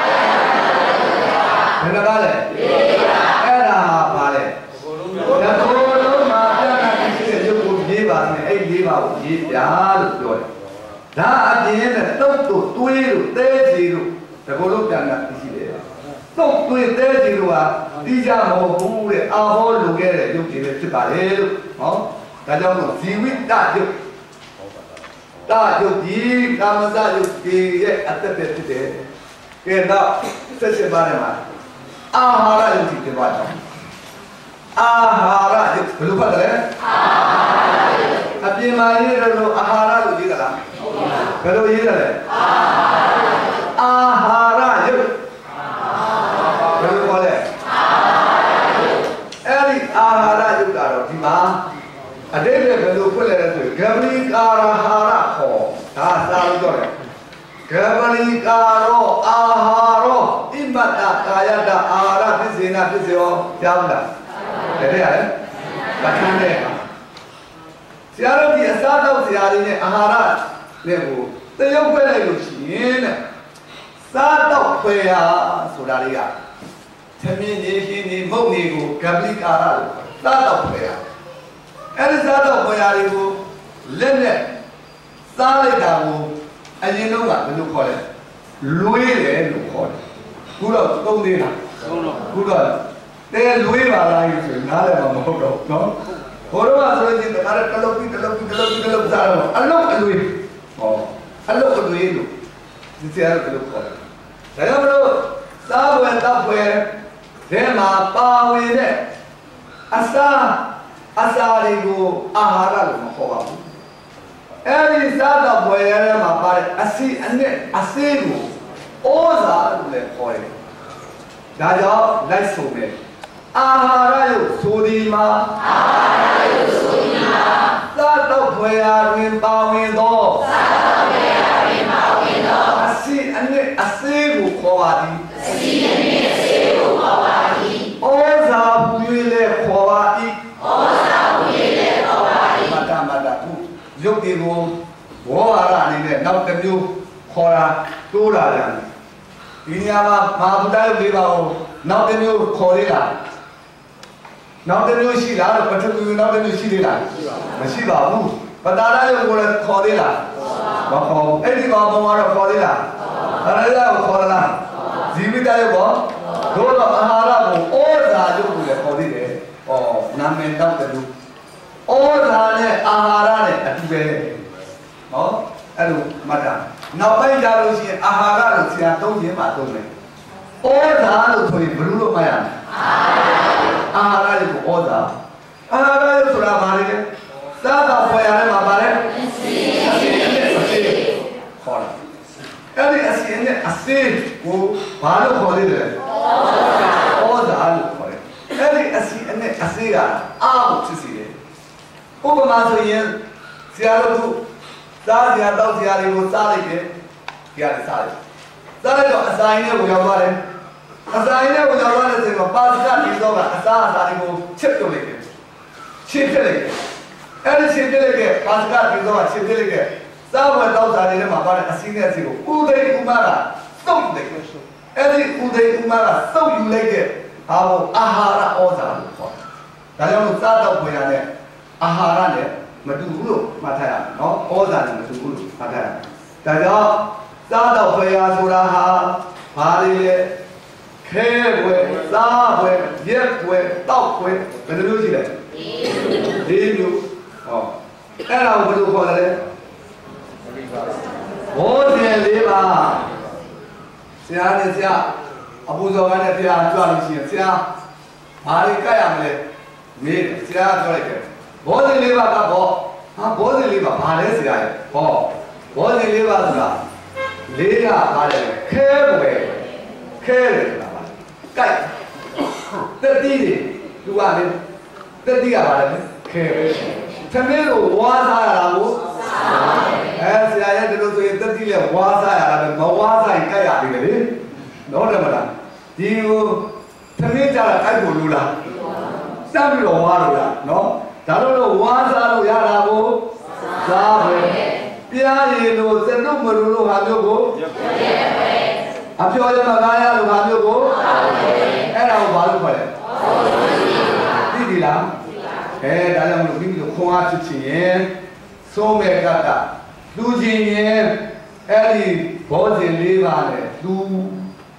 Speaker 1: ဘယ်နှပါးလဲအဲ့ဒါပါလဲတကောလုံးမှာပြတ်တာရှိတဲ့ရုပ်ကိုရေးပါမယ်အဲ့လေးပါးကိုရေးပြလို့ပြောတယ်ဒါအပြင်နဲ့တုတ်တို့တွေးတို့တဲကြီးတို့တကောလုံးပြန်တာရှိတယ် 쏙တွေ့တဲ့ဒီလိုဟာတိကျမဟုတ်ဘူးတဲ့အာဘောလိုခဲ့တဲ့ယုတ်ကြီးပဲဖြစ်ပါလေလို့ဟောဒါကြောင့်မို့ဇီဝိတယုတ်တာယုတ်ကြီးကာမစယုတ်ကြီးရဲ့အတ္တပဲဖြစ်တယ်ကဲတော့ဆက်ရှင်ပါတယ်မှာအာဟာရယုတ်ကြီးပြောတာအာဟာရယုတ်ဘယ်လိုဖတ်တယ်လဲအာဟာရယုတ်အပြင်မှာရေးတယ်လို့အာဟာရလို့ရေးတာလားဘယ်လိုရေးတယ်လဲအာဟာရယုတ်ဘယ်လိုခေါ်လဲအဲ့ဒီအာဟာရယုတ်ကတော့ဒီမှာအတိတ်ကဘယ်လိုဖွင့်လဲဆိုရင်ဂဗလိကာရဟာရခေါ်ဒါစာလို့ပြောတယ်ဂဗလိကာရောအာဟာရောဣမတကာယတအာဟာရပစ္စေနာပစ္စယောကြားဘူးလားတကယ်ရတယ်ပဋ္ဌာန်းနဲ့ဆရာတို့ဒီအစားတော့ဆရာလေးနဲ့အာဟာရနဲ့ကိုတရုပ်ပဲလိုက်လို့ရှိရင်တဲ့စားတော့ဖွယ်ဟာဆိုတာလေးကသမင်းနေရှင်းနေမုတ်နေကိုဂဗလိကာရလို့စားတော့ဖွယ်ဟာအဲ့ဒီစားတော့ဖွယ်ဟာတွေကိုလက်နဲ့စားလိုက်တာကိုအရင်တော့ကဘယ်လိုခေါ်လဲလွေးတယ်လို့ခေါ်တယ်ခုတော့သုံးသေးလားသုံးတော့ခုတော့တဲလွေးပါလားဆိုရင်နားလည်းမဟုတ်တော့နော်ဘောတော့ဆိုရင်တခါတည်းတလုတ်ပြီးတလုတ်ပြီးတလုတ်ပြီးတလုတ်စားတော့အလုတ်အလွေးဟောအလုတ်အလွေးလို့ဒီစရာကလို့ခေါ်တယ်ဒါကြောင့်မလို့စားဝယ်တောက်ဝယ်ထဲမှာပါဝင်တဲ့အစာအစာတွေကိုအာဟာရလို့မခေါ်ပါဘူးအဲ့ဒီစားတော့ဝယ်ရတဲ့မှာပါတဲ့အစီအနဲ့အစေးကိုဩဇာလို့လည်းခေါ်တယ်ဒါကြောင့်လိုက်ဆိုမယ်အာဟာရယုတ်ဆိုဒီမှာအာဟာရယုတ်ဆိုဒီမှာစားတော့ဝယ်ရတွင်ပါဝင်သောစားတော့ဝယ်ရတွင်ပါဝင်သောအစီအနဲ့အစေးကိုခေါ်ပါသည်အစီအနဲ့အစေးကိုခေါ်ပါသည်ဩဇာပူ၍လည်းခေါ်ပါ၏ဩဇာပူ၍လည်းခေါ်ပါ၏မတမတခုရုပ်တွေကိုဘောဟာရအနေနဲ့နောက်တစ်မျိုးခေါ်တာတိုးလာတယ်ဒီနေရာမှာမဟာဗုဒ္ဓရုပ်လေးပါကိုနောက်တစ်မျိုးခေါ်သေးလားနောက်တစ်မျိုးရှိလားလို့ပထဝီနောက်တစ်မျိုးရှိသေးလားမရှိပါဘူးပတာရရုပ်ကိုလည်းခေါ်သေးလားမခေါ်ဘူးအဲ့ဒီမှာဘုံကတော့ခေါ်သေးလားပတာရကိုခေါ်လားဇီဝိတရုပ်ကောတို့တော့အာဟာရကိုဩဇာရုပ်ကိုလည်းခေါ်သေးတယ်ဩနာမည်တောက်တယ်လို့ဩဇာနဲ့အာဟာရနဲ့အတူပဲနော်အဲ့လိုမှတ်တာနောက်ပိုင်းကြလို့ရှိရင်အာဟာရလို့ဆရာသုံးခြင်းမှသုံးမယ်ဩဇာလို့ဆိုရင်ဘယ်လိုလုပ်မှရမလဲအာဟာရကိုဩဇာအာဟာရဆိုတာဘာလဲစားတော့ဖွယ်ရတယ်မှာပါလဲအစီအစီအစီခေါ်တယ်အဲ့ဒီအစီနဲ့အစီကိုဘာလို့ခေါ်လဲလဲဩဇာလို့ခေါ်တယ်အဲ့ဒီအစီနဲ့အစီကအာကိုဖြစ်စီတယ်ဥပမာဆိုရင်ဆရာတို့စားစရာတောက်စရာတွေကိုစားလိုက်တယ်ဒီကနေ့စားလိုက်စားလိုက်တော့အစာရင်းနဲ့ဝင်ရောက်သွားတယ်အစာရင်းနဲ့ဝင်ရောက်သွားတဲ့ချိန်မှာပါစကဒီတော့ကအစာအစာတွေကိုချက်ပြုတ်လိုက်တယ်ချင်းပြလိုက်တယ်အဲ့ဒီချင်းပြလိုက်တဲ့ပါစကဒီတော့ကချင်းပြလိုက်တဲ့စားဝယ်တောက်စားတွေထဲမှာပါတဲ့အစီနဲ့အစီကိုဥဒိဥမာကစုပ်လိုက်တယ်အဲ့ဒီဥဒိဥမာကစုပ်ယူလိုက်တဲ့ဟာကိုအာဟာရဩဇာလို့ခေါ်တယ်ဒါကြောင့်လို့စားတော့ဝင်ရတဲ့အာဟာရနဲ့မတူဘူးလို့မှတ်ထားရမယ်နော်ဩဇာနဲ့မတူဘူးလို့မှတ်ထားရမယ်ဒါကြောင့်စားတော့ဖွယ်ရဆိုတာဟာဘာတွေလဲခဲွယ်စားွယ်ရက်ွယ်တောက်ွယ်ဘယ်လိုမျိုးရှိလဲလေးမျိုးဟောအဲ့ဒါကိုဘယ်လိုခေါ်လဲဘောဇဉ်လေးပါဆရာနဲ့ဆရာအပူဇော်ကနဲ့ဆရာကြွလို့ရှိရင်ဆရာဘာတွေကတ်ရမလဲမေးဆရာပြောလိုက်တယ်ဘောဇဉ်လေးပါကဘောဟာဘောဇဉ်လေးပါဘာလဲဆရာရဲ့ဟောဘောဇဉ်လေးပါဆိုတာလေးကဘာလဲခဲွယ်ခဲတယ်ဆိုတာပါကြိုက်တက်တီးတွေသူကလေတက်တီးကဘာလဲခဲသမင်းကိုဝါစားရတာကိုအဲဆရာရဲ့ဒီလိုဆိုရင်တက်တီးလေဝါစားရတာပဲမဝါစားရင်ကြိုက်ရပြီလေနော်တယ်မလားဒီကိုသမင်းကြတာကြိုက်ဖို့လိုလားစမ်းပြီးတော့ဝါလို့လားနော်ဒါတော့ဝါစားလို့ရတာကိုစားပဲပြားရည်လို့စတုမရူလို့ဟာမျိုးကိုအပြောရမကားရလို့ဟာမျိုးကိုအဲ့ဒါကိုဘာလို့ခေါ်လဲသိပြီလားအဲဒါကြောင့်မလို့မိမိတို့ခွန်အားဖြစ်ချင်ရင်စိုးမဲ့ကကလူချင်းရင်အဲ့ဒီဘောဇင်လေးပါနဲ့လူ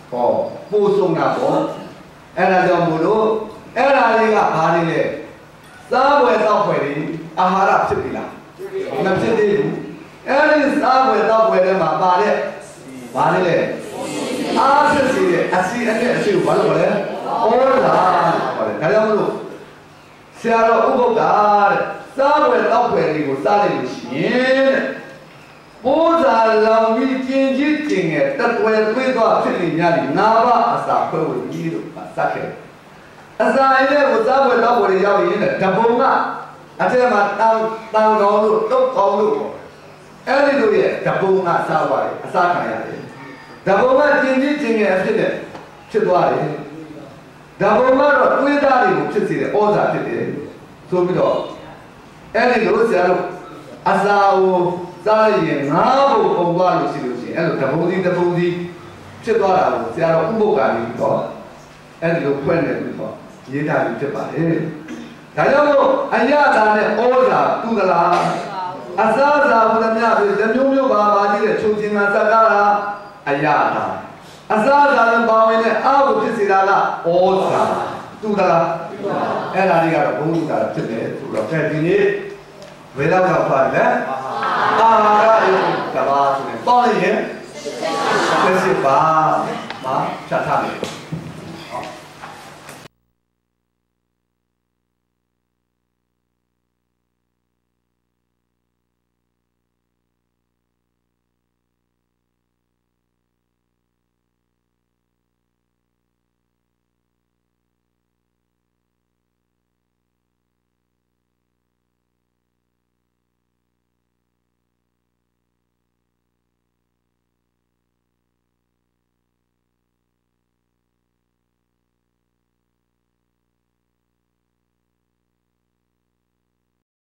Speaker 1: 어, 보송나 보. 에라 좀 모두. 에라리가 바리래. 싸워에 싸워리. 아하라ဖြစ်ပြီလား မဖြစ်သေးဘူးအဲ့ဒီစားပွဲတော့ပွဲထဲမှာပါတဲ့ဘာလဲလဲအားဖြစ်စီတဲ့အစီအနဲ့အစီကိုဘာလို့ခေါ်လဲဩလာခေါ်တယ်ဒါကြောင့်မလို့ဆရာတော်ဥပုပ်ကတဲ့စားပွဲတော့ပွဲတွေကိုစားလိုက်လို့ရှိရင်တဲ့ပိုးစာလောင်ပြီးကျင်ကြီးကျင်ငယ်တက်ပွဲသွေးသွားဖြစ်နေများဒီနာဘအစာခွဲဝေကြီးလို့စက်ခဲ့အစာရင်းကိုစားပွဲတော့ပွဲတွေရောက်ရင်တဲ့ဓပုံကအထက်မှာတောင်းတောင်းကောင်းလို့တုတ်ကောင်းလို့အဲ့ဒီလိုရဲ့ဓပုံကစားသွားတယ်အစားခံရတယ်ဓပုံကကျင်ကြီးကျင်ငယ်အဖြစ်နဲ့ဖြစ်သွားတယ်ဓပုံကတော့တွေးသားတွေကိုဖြစ်စေတဲ့ဩဇာဖြစ်တယ်ဆိုပြီးတော့အဲ့ဒီလိုဆရာတို့အစာကိုစားရင်ငါးဘုံပုံသွားလို့ရှိလို့ရှိရင်အဲ့လိုဓပုံစီဓပုံစီဖြစ်သွားတာကိုဆရာတော်ဥပုပ်ကနေပြီးတော့အဲ့ဒီလိုဖွင့်နေပြီးတော့ရေးထားပြီးဖြစ်ပါတယ်ဒါကြောင့်မို့အယတာနဲ့ဩဇာသူကလားအစားစာဘုရားမြတ်ပြီးမျိုးမျိုးပါပါကြီးတဲ့ချုပ်ချင်းကစကားလားအယတာအစားစာနဲ့ပေါင်းဝင်တဲ့အာဟုဖြစ်စေတာကဩဇာသူကလားအဲ့ဒါလေးကတော့ဘုံလူတာဖြစ်တယ်ဆိုတော့ဒီနေ့ဝေဒနာပါတယ်အာဟာရယုတ်ကဘာဆိုရင်ပေါင်းရင်ဖြစ်ဖြစ်ပါမှာဖြတ်ထားတယ်